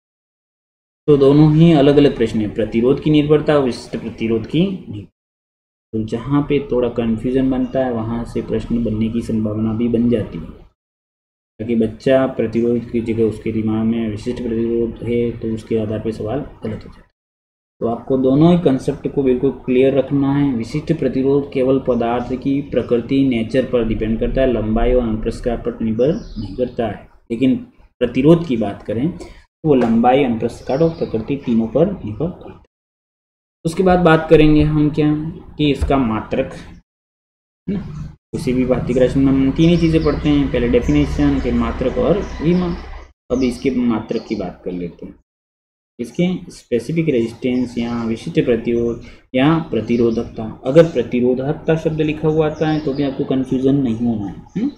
तो दोनों ही अलग अलग प्रश्न है, प्रतिरोध की निर्भरता और विशिष्ट प्रतिरोध की निर्भरता। तो जहाँ पे थोड़ा कन्फ्यूजन बनता है वहाँ से प्रश्न बनने की संभावना भी बन जाती है, ताकि बच्चा प्रतिरोध की जगह उसके दिमाग में विशिष्ट प्रतिरोध है तो उसके आधार पर सवाल गलत हो जाता है। तो आपको दोनों ही कंसेप्ट को बिल्कुल क्लियर रखना है। विशिष्ट प्रतिरोध केवल पदार्थ की प्रकृति, नेचर पर डिपेंड करता है, लंबाई और अनुप्रस्थ काट पर निर्भर नहीं करता है। लेकिन प्रतिरोध की बात करें तो वो लंबाई, अनुप्रस्थ काट और प्रकृति तीनों पर निर्भर करता है। उसके बाद बात करेंगे हम क्या, कि इसका मात्रक है ना, किसी भी भौतिक राशि में हम तीन ही चीज़ें पढ़ते हैं, पहले डेफिनेशन, फिर मात्रक और विमा। अब इसके मात्रक की बात कर लेते हैं, इसके स्पेसिफिक रेजिस्टेंस या विशिष्ट प्रतिरोध या प्रतिरोधकता। अगर प्रतिरोधकता शब्द लिखा हुआ आता है तो भी आपको कन्फ्यूजन नहीं होना है।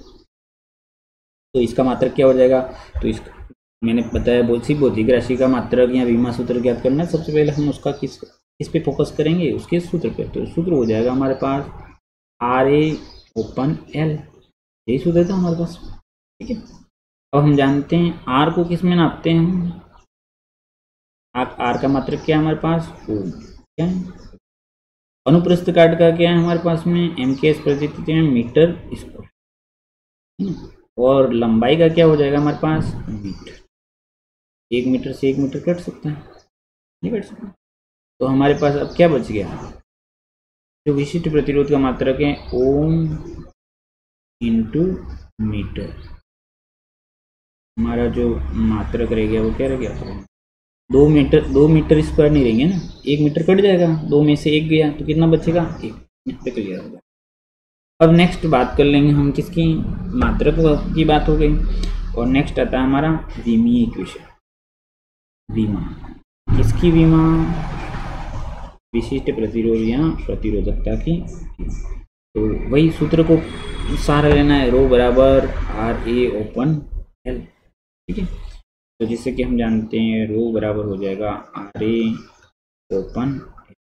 तो इसका मात्रक क्या हो जाएगा, तो इसका मैंने बताया भौतिक राशि का मात्रक या विमा सूत्र ज्ञात करना है। सबसे पहले हम उसका किस पे फोकस करेंगे, उसके सूत्र पे। तो सूत्र हो जाएगा हमारे पास आर ए ओपन एल, यही सूत्र था हमारे पास, ठीक है। अब हम जानते हैं आर को किस में नापते हैं हम, आर का मात्रक क्या है हमारे पास, ओम, क्या है। अनुप्रस्थ काट का क्या है हमारे पास में, एम के एस प्रति मीटर स्क्वायर, और लंबाई का क्या हो जाएगा हमारे पास, मीटर। 1 मीटर से 1 मीटर कट सकता है, नहीं कट सकता। तो हमारे पास अब क्या बच गया, जो विशिष्ट प्रतिरोध का मात्रक है ओम इंटू मीटर। हमारा जो मात्रक रह गया वो क्या रह गया, 2 मीटर स्क्वायर नहीं रहेंगे ना, 1 मीटर कट जाएगा, 2 में से 1 गया तो कितना बचेगा, 1 मीटर क्लियर होगा। अब नेक्स्ट बात कर लेंगे हम किसकी, मात्रक की बात हो गई, और नेक्स्ट आता है हमारा विमीय इक्वेशन, विमा। किसकी विमा, विशिष्ट प्रतिरोध या प्रतिरोधकता की। तो वही सूत्र को सारा लेना है, रो बराबर आर ए ओपन एल, ठीक है। तो जिससे कि हम जानते हैं रो बराबर हो जाएगा आर ए ओपन,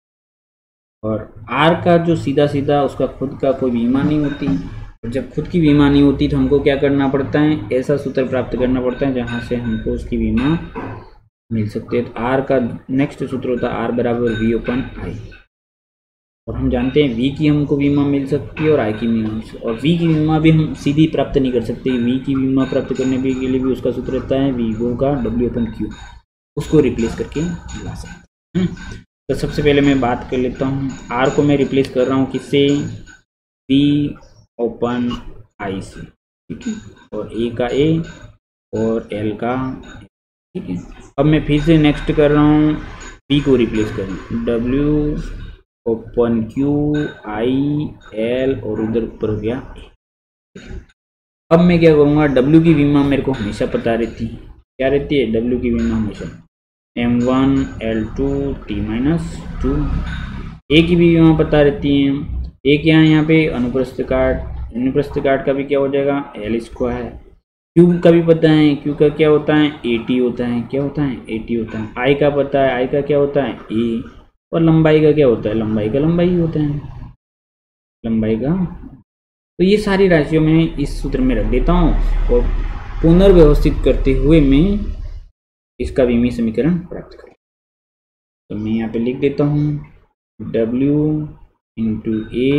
और आर का जो सीधा सीधा उसका खुद का कोई बीमा नहीं होती, और जब खुद की बीमा नहीं होती तो हमको क्या करना पड़ता है, ऐसा सूत्र प्राप्त करना पड़ता है जहाँ से हमको उसकी बीमा मिल सकती है। तो आर का नेक्स्ट सूत्र होता है आर बराबर वी ओपन आई, और हम जानते हैं वी की हमको बीमा मिल सकती है और आई की बीमा, और वी की बीमा भी हम सीधी प्राप्त नहीं कर सकते, वी की बीमा प्राप्त करने के लिए भी उसका सूत्र रहता है वी वो का डब्ल्यू ओपन क्यू, उसको रिप्लेस करके ला सकते हैं। तो सबसे पहले मैं बात कर लेता हूँ, आर को मैं रिप्लेस कर रहा हूँ किससे, वी ओपन आई से, ठीक है, और ए का ए और एल का, ठीक है। अब मैं फिर से नेक्स्ट कर रहा हूँ, बी को रिप्लेस करूँ, W upon Q I L और उधर ऊपर हो गया ए। अब मैं क्या करूँगा, डब्ल्यू की बीमा मेरे को हमेशा पता रहती है, क्या रहती है डब्ल्यू की बीमा हमेशा M1 L2 T-2, ए की भी बीमा पता रहती है, ए क्या है यहाँ पे अनुप्रस्थ काट का भी क्या हो जाएगा एल स्क्वायर, क्यू का भी पता है, क्यू का क्या होता है एटी होता है, क्या होता है एटी होता है, आई का पता है, आई का क्या होता है ए, और लंबाई का क्या होता है लंबाई का लंबाई होता है, लंबाई का। तो ये सारी राशियों में इस सूत्र में रख देता हूँ, और पुनर्व्यवस्थित करते हुए मैं इसका विमीय समीकरण प्राप्त करें। तो मैं यहाँ पे लिख देता हूँ W into A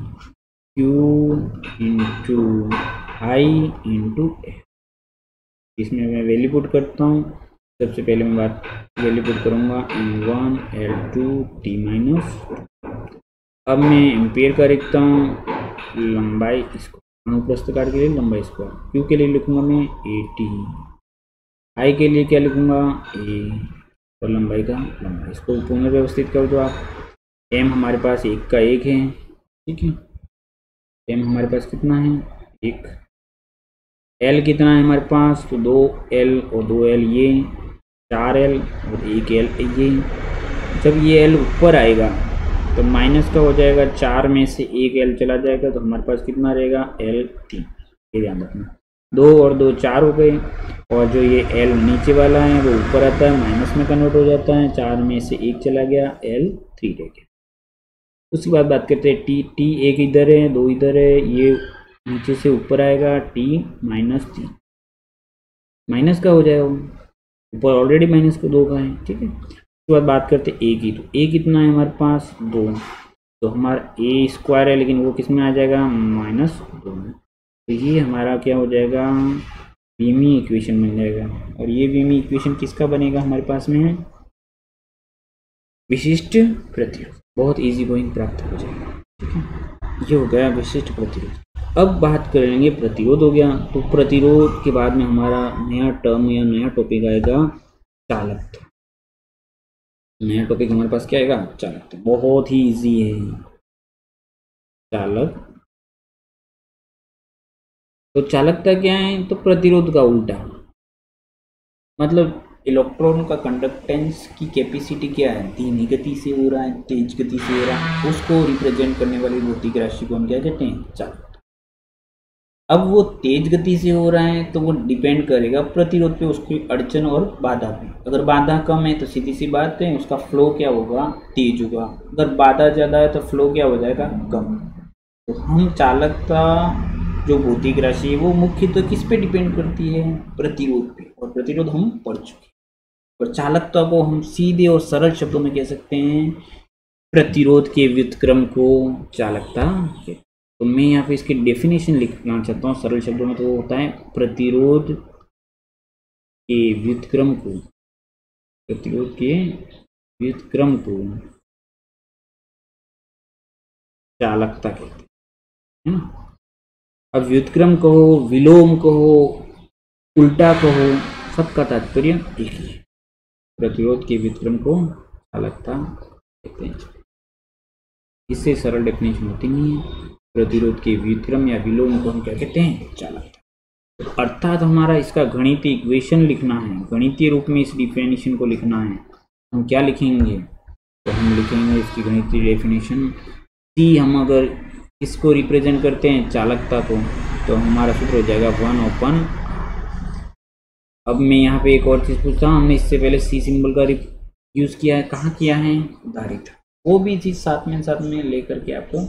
Q into I into A, इसमें मैं वैल्यू पुट करता हूँ। सबसे पहले मैं वैल्यू पुट करूँगा M1 L2 T-2। अब मैं एम्पियर का लिखता हूँ लंबाई इसको, अनुप्रस्थ काट के लिए लंबाई स्क्वायर, क्यू के लिए लिखूँगा मैं AT, आई के लिए क्या लिखूँगा ए, और लंबाई का लंबाई। इसको पुनर्व्यवस्थित कर दो आप, एम हमारे पास एक का एक है, ठीक है, एम हमारे पास कितना है एक, एल कितना है हमारे पास तो 2L और 2L ये 4L और 1L ये। जब ये L ऊपर आएगा तो माइनस का हो जाएगा, 4 में से 1L चला जाएगा तो हमारे पास कितना रहेगा L3, ये ध्यान रखना, 2 और 2 4 हो गए, और जो ये L नीचे वाला है वो ऊपर आता है माइनस में कन्वर्ट हो जाता है, 4 में से 1 चला गया L3 रह गया। उसके बाद बात करते हैं T, एक इधर है 2 इधर है, ये नीचे से ऊपर आएगा T माइनस 3, माइनस का हो जाएगा, ऊपर ऑलरेडी माइनस का 2 का है, ठीक है। उसके बाद बात करते हैं ए की, तो ए कितना है हमारे पास 2, तो हमारा ए स्क्वायर है लेकिन वो किस में आ जाएगा -2, तो ये हमारा क्या हो जाएगा बीमी इक्वेशन बन जाएगा, और ये बीमी इक्वेशन किसका बनेगा हमारे पास में है विशिष्ट प्रतिरोध, बहुत इजी गोइंग प्राप्त हो जाएगा, ठीक है। ये हो गया विशिष्ट प्रतिरोध। अब बात कर लेंगे प्रतिरोध हो गया, तो प्रतिरोध के बाद में हमारा नया टर्म या नया टॉपिक आएगा चालकता। नया टॉपिक हमारे पास क्या आएगा चालकता, बहुत ही इजी है चालक। तो चालकता क्या है, तो प्रतिरोध का उल्टा, मतलब इलेक्ट्रॉन का कंडक्टेंस की कैपेसिटी क्या है, धीमी गति से हो रहा है तेज गति से हो रहा है, उसको रिप्रेजेंट करने वाली भौतिक राशि को हम क्या कहते हैं चालकता। अब वो तेज गति से हो रहा है तो वो डिपेंड करेगा प्रतिरोध पे, उसकी अड़चन और बाधा पे। अगर बाधा कम है तो सीधी सी बात है उसका फ्लो क्या होगा तेज होगा, अगर बाधा ज़्यादा है तो फ्लो क्या हो जाएगा कम। तो हम चालकता जो भौतिक राशि है वो मुख्यतः किस पे डिपेंड करती है प्रतिरोध पे, और प्रतिरोध हम पढ़ चुके हैं। और चालकता को हम सीधे और सरल शब्दों में कह सकते हैं प्रतिरोध के व्युत्क्रम को चालकता कहते हैं। तो मैं यहाँ पे इसकी डेफिनेशन लिखना चाहता हूँ सरल शब्दों में, तो वो होता है प्रतिरोध के व्युत्क्रम को, प्रतिरोध के व्युत्क्रम को चालकता कहते हैं ना। अब व्युत्क्रम कहो विलोम कहो उल्टा कहो सबका तात्पर्य एक ही है, प्रतिरोध के व्युत्क्रम को चालकता कहते हैं। इससे सरल डेफिनेशन होती नहीं है, प्रतिरोध के व्युत्क्रम या विलोम को हम क्या कहते हैं चालकता। तो अर्थात हमारा इसका गणितीय इक्वेशन लिखना है, गणितीय रूप में इस डिफिनेशन को लिखना है। हम क्या लिखेंगे, तो हम लिखेंगे इसकी गणितीय डेफिनेशन सी, हम अगर इसको रिप्रेजेंट करते हैं चालकता को, तो हमारा सूत्र हो जाएगा 1/। अब मैं यहाँ पे एक और चीज़ पूछता हूँ, हमने इससे पहले सी सिंबल का यूज़ किया है, कहाँ किया है, उदाहरित, वो भी चीज़ साथ में लेकर के आपको,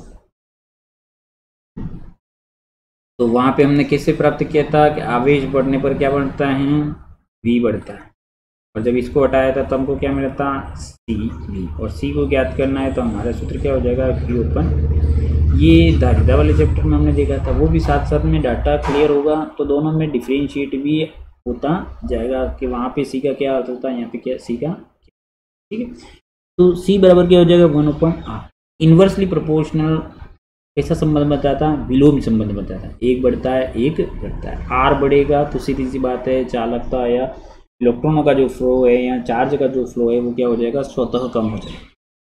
तो वहाँ पे हमने कैसे प्राप्त किया था कि आवेश बढ़ने पर क्या बढ़ता है, v बढ़ता है, और जब इसको हटाया था तब हमको क्या मिला था, सी v, और सी को ज्ञात करना है तो हमारा सूत्र क्या हो जाएगा, v/। ये धारिता वाले चैप्टर में हमने देखा था, वो भी साथ में डाटा क्लियर होगा तो दोनों में डिफ्रेंशिएट भी होता जाएगा कि वहाँ पे सी का क्या अर्थ होता है, यहाँ पे क्या सी का, ठीक है। तो सी बराबर क्या हो जाएगा, 1/r। इन्वर्सली प्रोपोर्शनल कैसा संबंध बताता है, विलोम संबंध बताता है, एक बढ़ता है एक घटता है, आर बढ़ेगा तो सीधी सी बात है चालकता या इलेक्ट्रॉनों का जो फ्लो है या चार्ज का जो फ्लो है वो क्या हो जाएगा, स्वतः कम हो जाएगा।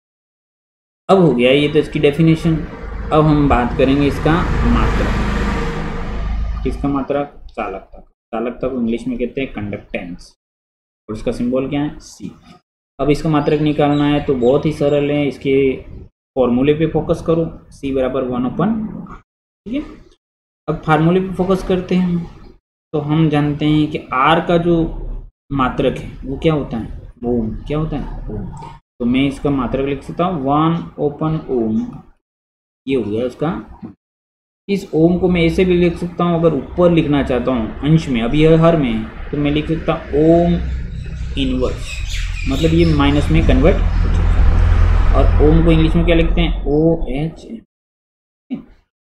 अब हो गया ये तो इसकी डेफिनेशन। अब हम बात करेंगे इसका मात्रक, किसका मात्रक, चालकता। चालकता को इंग्लिश में कहते हैं कंडक्टेंस, और इसका सिंबल क्या है, सी। अब इसका मात्रक निकालना है तो बहुत ही सरल है, इसके फॉर्मूले पे फोकस करो, c बराबर 1/r, ठीक है। अब फार्मूले पे फोकस करते हैं, तो हम जानते हैं कि r का जो मात्रक है वो क्या होता है, ओम, क्या होता है, ओम। तो मैं इसका मात्रक लिख सकता हूँ 1/ओम, ये हो गया उसका। इस ओम को मैं ऐसे भी लिख सकता हूँ, अगर ऊपर लिखना चाहता हूँ अंश में, अभी यह हर में है, तो मैं लिख सकता हूँ ओम इनवर्स, मतलब ये माइनस में कन्वर्ट हो जाएगा। और ओम को इंग्लिश में क्या लिखते हैं, OHM।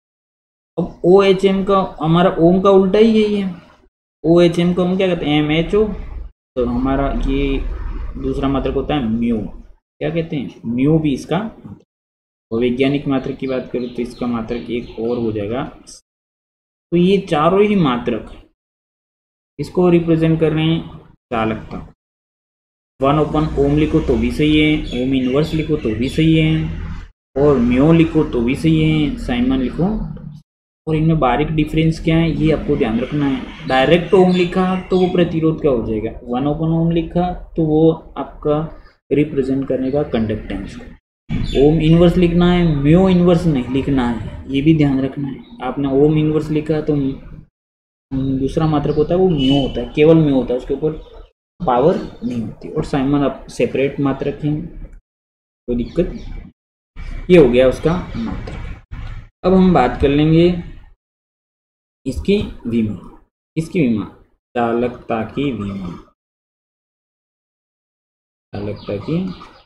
अब OHM का हमारा ओम का उल्टा ही यही है, OHM को हम क्या कहते हैं, MHO। तो हमारा ये दूसरा मात्रक होता है म्यू, क्या कहते हैं, म्यू भी इसका। और वैज्ञानिक मात्रक की बात करें तो इसका मात्रक एक और हो जाएगा। तो ये चारों ही मात्रक इसको रिप्रेजेंट कर रहे हैं चालकता। 1/ओम लिखो तो भी सही है, ओम इनवर्स लिखो तो भी सही है, और म्यो लिखो तो भी सही है, साइमन लिखो। और इनमें बारीक डिफरेंस क्या है ये आपको ध्यान रखना है। डायरेक्ट ओम लिखा तो वो प्रतिरोध का हो जाएगा, 1/ओम लिखा तो वो आपका रिप्रेजेंट करने का कंडक्टेंस। ओम इनवर्स लिखना है, म्यो इनवर्स नहीं लिखना है, ये भी ध्यान रखना है। आपने ओम इनवर्स लिखा तो दूसरा मात्रक होता है वो म्यो होता है, केवल म्यो होता है, उसके ऊपर पावर नहीं होती। और साइमन आप सेपरेट मात्रक हैं, कोई दिक्कत। ये हो गया उसका मात्रक। अब हम बात कर लेंगे इसकी विमा, किसकी विमा, चालकता की विमा, चालकता की।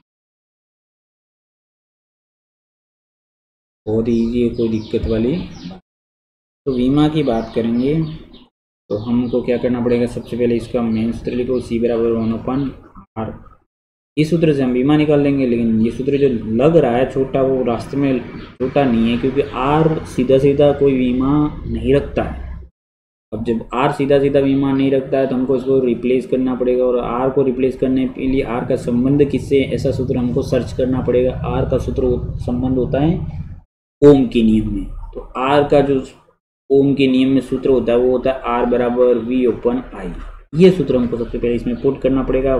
बहुत ईजी है, कोई दिक्कत वाली। तो विमा की बात करेंगे तो हमको क्या करना पड़ेगा, सबसे पहले इसका मेन सूत्र लिखो, c बराबर 1/r। इस सूत्र से हम विमा निकाल देंगे, लेकिन ये सूत्र जो लग रहा है छोटा, वो रास्ते में छोटा नहीं है, क्योंकि r सीधा सीधा कोई विमा नहीं रखता है। अब जब r सीधा सीधा विमा नहीं रखता है तो हमको इसको रिप्लेस करना पड़ेगा, और r को रिप्लेस करने के लिए r का संबंध किससे, ऐसा सूत्र हमको सर्च करना पड़ेगा। r का सूत्र संबंध होता है ओम के नियम में। तो r का जो ओम के नियम में सूत्र होता है वो होता है r बराबर v/I। ये सूत्र हमको सबसे पहले इसमें पुट करना पड़ेगा,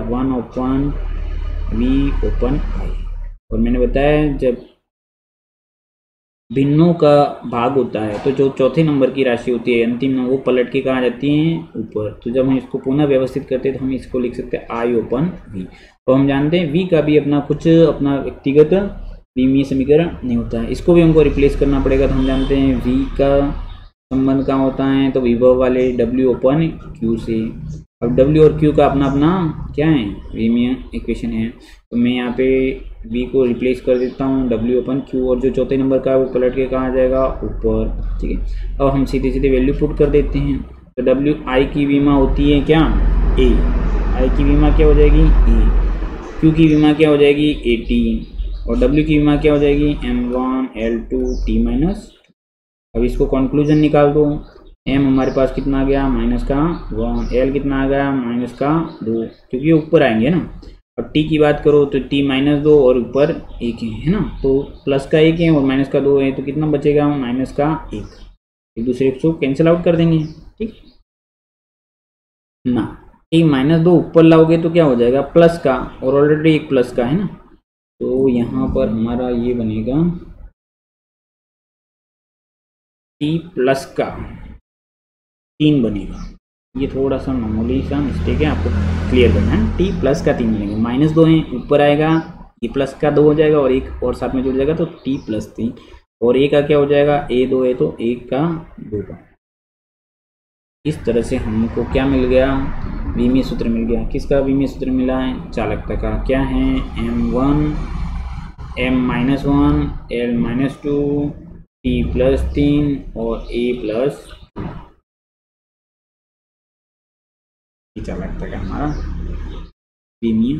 1/v/I। और मैंने बताया जब भिन्नों का भाग होता है तो जो चौथे नंबर की राशि होती है अंतिम नंबर, वो पलट के कहाँ जाती हैं, ऊपर। तो जब हम इसको पुनः व्यवस्थित करते हैं तो हम इसको लिख सकते हैं I/V। और हम जानते हैं v का भी अपना व्यक्तिगत विमीय समीकरण नहीं होता है, इसको भी हमको रिप्लेस करना पड़ेगा। तो हम जानते हैं v का संबंध कहाँ होता है, तो विभव वाले W/Q से। अब W और Q का अपना अपना क्या है, विमीय इक्वेशन है। तो मैं यहाँ पे V को रिप्लेस कर देता हूँ W/Q, और जो चौथे नंबर का है वो पलट के कहाँ जाएगा, ऊपर, ठीक है। अब हम सीधे सीधे वैल्यू पुट कर देते हैं। तो WI की विमा होती है क्या, A। I की विमा क्या हो जाएगी, A। Q की विमा क्या हो जाएगी, AT। और W की विमा क्या हो जाएगी, M1L2T-। अब इसको कंक्लूजन निकाल दो। m हमारे पास कितना आ गया, -1, l कितना आ गया, -2, क्योंकि ये ऊपर आएंगे ना। अब t की बात करो तो t -2 और ऊपर 1 है ना, तो प्लस का 1 है और माइनस का 2 है, तो कितना बचेगा, -1। एक दूसरे को कैंसिल आउट कर देंगे, ठीक ना। t -2 ऊपर लाओगे तो क्या हो जाएगा, प्लस का, और ऑलरेडी एक प्लस का है ना, तो यहाँ पर हमारा ये बनेगा टी प्लस का 3 बनेगा। ये थोड़ा सा मामूली सा मिस्टेक है, आपको क्लियर करना है। टी प्लस का 3 बनेगा, -2 है, ऊपर आएगा ये प्लस का 2 हो जाएगा और एक और साथ में जुड़ जाएगा तो टी प्लस 3, और ए का क्या हो जाएगा, A2 है तो 1 का 2 का। इस तरह से हमको क्या मिल गया, विमीय सूत्र मिल गया। किसका विमीय सूत्र मिला है, चालकता का। क्या है, M1 M-1 L-2 T plus 3 और A प्लस चालकता का हमारा विमीय।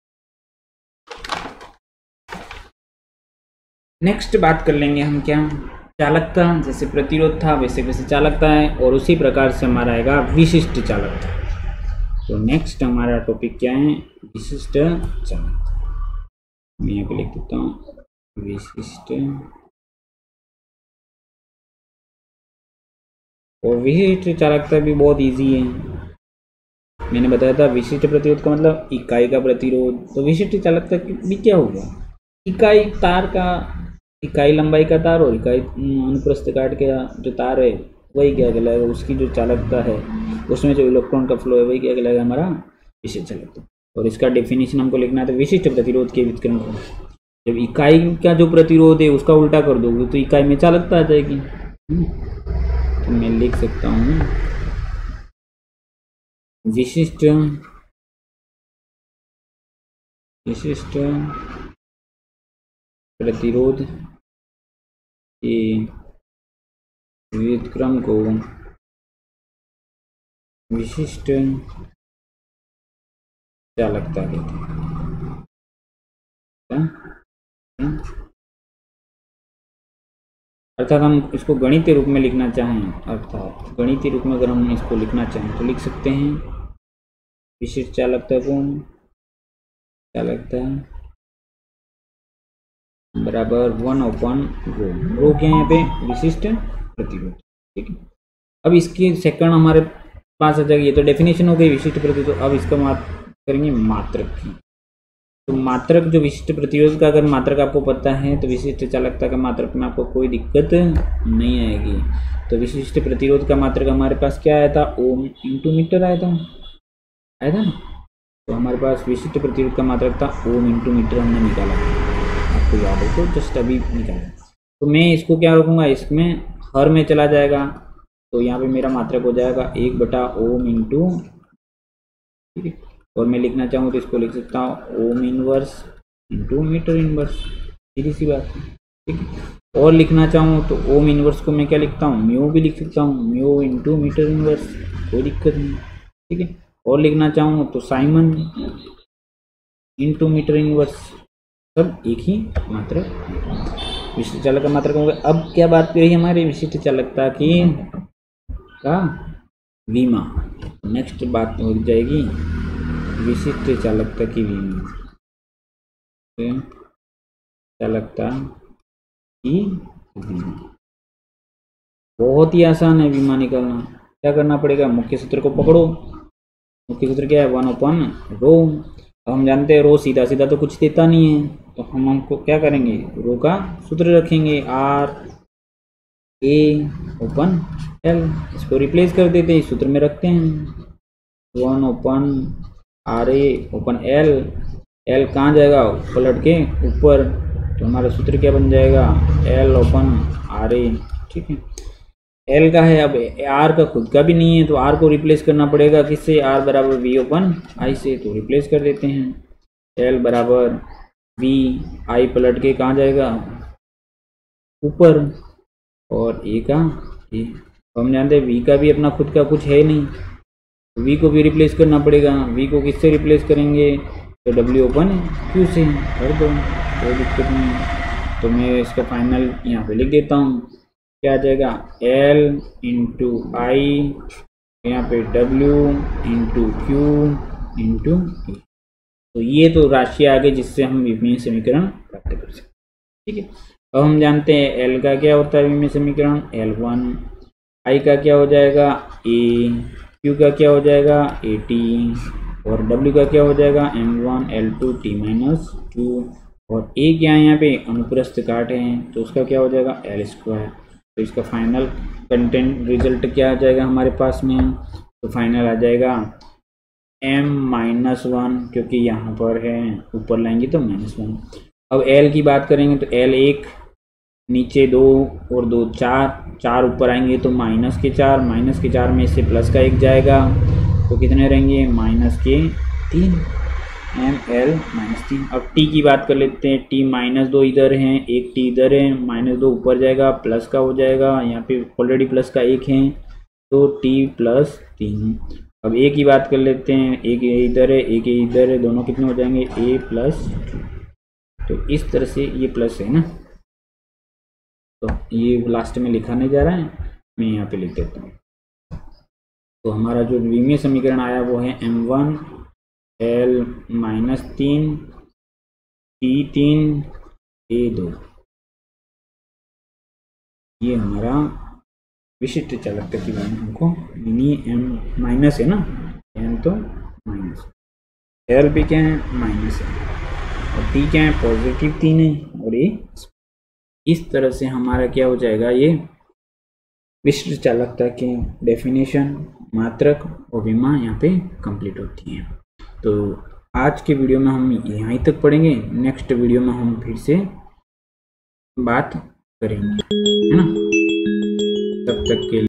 नेक्स्ट बात कर लेंगे हम क्या, चालकता। जैसे प्रतिरोध था वैसे वैसे चालकता है, और उसी प्रकार से हमारा आएगा विशिष्ट चालकता। तो नेक्स्ट हमारा टॉपिक क्या है, विशिष्ट चालकता। मैं यहाँ पे लिख देता हूँ विशिष्ट, और विशिष्ट चालकता भी बहुत इजी है। मैंने बताया था विशिष्ट प्रतिरोध का मतलब इकाई का प्रतिरोध, तो विशिष्ट चालकता भी क्या होगा, इकाई तार का, इकाई लंबाई का तार और इकाई अनुप्रस्थ काट के जो तार है वही क्या कहलाएगा, उसकी जो चालकता है उसमें जो इलेक्ट्रॉन का फ्लो है वही क्या कहलाएगा, हमारा विशिष्ट चालकता। और इसका डेफिनेशन हमको लिखना है, तो विशिष्ट प्रतिरोध के वितरण को जब इकाई का जो प्रतिरोध है उसका उल्टा कर दोगे तो इकाई में चालकता आ जाएगी। तो मैं लिख सकता हूँ विशिष्ट प्रतिरोध के व्युत्क्रम को विशिष्ट चालकता कहते हैं। अर्थात हम इसको गणितीय रूप में लिखना चाहें, अर्थात गणितीय रूप में अगर हम इसको लिखना चाहें तो लिख सकते हैं विशिष्ट चालकता को, चालकता बराबर 1/ρ। रो क्या है यहाँ पे, विशिष्ट प्रतिरोध। ठीक है, अब इसके सेकंड हमारे पास आ जाएगी, ये तो डेफिनेशन हो गई विशिष्ट प्रतिरोध। अब इसका बात करेंगे मात्रक की। तो मात्रक जो विशिष्ट प्रतिरोध का अगर मात्रक आपको पता है तो विशिष्ट चालकता का मात्रक में आपको कोई दिक्कत नहीं आएगी। तो विशिष्ट प्रतिरोध का मात्रक हमारे पास क्या आया था, ओम इंटू मीटर आया था ना। तो हमारे पास विशिष्ट प्रतिरोध का मात्रक था ओम इंटू मीटर, हमने निकाला, आपको याद है तो जस्ट अभी निकाला। तो मैं इसको क्या रखूँगा, इसमें हर में चला जाएगा, तो यहाँ पे मेरा मात्रक हो जाएगा 1/ओम इंटू, ठीक है। और मैं लिखना चाहूँ तो इसको लिख सकता हूँ ohm inverse into metre inverse, सीधी सी बात है। ठीक है, और लिखना चाहूँ तो ओम इनवर्स को मैं क्या लिखता हूँ, म्यू भी लिख सकता हूँ, म्यू इंटू मीटर इनवर्स, कोई दिक्कत नहीं। ठीक है, और लिखना चाहूँ तो साइमन इंटू मीटर इनवर्स, सब एक ही मात्रक विशिष्ट चालक का मात्रक हो गया। अब क्या बात करी हमारी विशिष्ट चालकता की का विमा। नेक्स्ट बात हो जाएगी विशिष्ट चालकता की विमा, चालकता की विमा। बहुत ही आसान है विमा निकालना। क्या करना पड़ेगा, मुख्य सूत्र को पकड़ो। मुख्य सूत्र क्या है, 1/ρ। अब हम जानते हैं रो सीधा सीधा तो कुछ देता नहीं है, तो हमको क्या करेंगे, रो का सूत्र रखेंगे RA/L, इसको रिप्लेस कर देते हैं, इस सूत्र में रखते हैं 1/RA/L। L कहाँ जाएगा, पलट के ऊपर, तो हमारा सूत्र क्या बन जाएगा, L/RA। ठीक है, L का है, अब R का खुद का भी नहीं है तो R को रिप्लेस करना पड़ेगा किससे, R बराबर V/I से, तो रिप्लेस कर देते हैं। L बराबर V, I पलट के कहाँ जाएगा, ऊपर, और A का A। हम जानते हैं V का भी अपना खुद का कुछ है नहीं, तो V को भी रिप्लेस करना पड़ेगा। V को किससे रिप्लेस करेंगे, तो W/Q से कर दो, कोई दिक्कत नहीं। तो मैं इसका फाइनल यहाँ पे लिख देता हूँ, क्या आ जाएगा, L इंटू आई, यहाँ पे W into Q into E। तो ये तो राशि आ गई जिससे हम विमीय समीकरण प्राप्त कर सकते हैं। ठीक है, अब हम जानते हैं L का क्या होता है विमीय समीकरण, L1, I का क्या हो जाएगा A, Q का क्या हो जाएगा AT, और W का क्या हो जाएगा M1 L2 T-2, और A क्या है यहाँ पे अनुप्रस्थ काट है तो उसका क्या हो जाएगा L²। तो इसका फाइनल कंटेंट रिजल्ट क्या आ जाएगा हमारे पास में, तो फाइनल आ जाएगा m-1, क्योंकि यहाँ पर है ऊपर लाएंगे तो -1। अब l की बात करेंगे तो l 1, नीचे 2 और 2 4 ऊपर आएंगे तो -4 में से प्लस का 1 जाएगा तो कितने रहेंगे -3 ml -3। अब t की बात कर लेते हैं, t -2 इधर है, एक t इधर है, -2 ऊपर जाएगा प्लस का हो जाएगा, यहाँ पे ऑलरेडी प्लस का 1 है तो t +3। अब a की बात कर लेते हैं, एक इधर है एक इधर है, दोनों कितने हो जाएंगे a+, तो इस तरह से ये प्लस है ना, तो ये लास्ट में लिखा नहीं जा रहा है, मैं यहाँ पे लिख देता हूँ। तो हमारा जो द्विमीय समीकरण आया वो है m1 l -3 t3 a2, ये हमारा विशिष्ट चालकता की वैल्यू हमको मिनी m माइनस है ना, m तो माइनस, l पे क्या है माइनस है और t क्या है +3 है और ये इस तरह से हमारा क्या हो जाएगा, ये विशिष्ट चालकता के डेफिनेशन, मात्रक और विमा यहाँ पे कंप्लीट होती है। तो आज के वीडियो में हम यहाँ तक पढ़ेंगे, नेक्स्ट वीडियो में हम फिर से बात करेंगे, है ना। तब तक के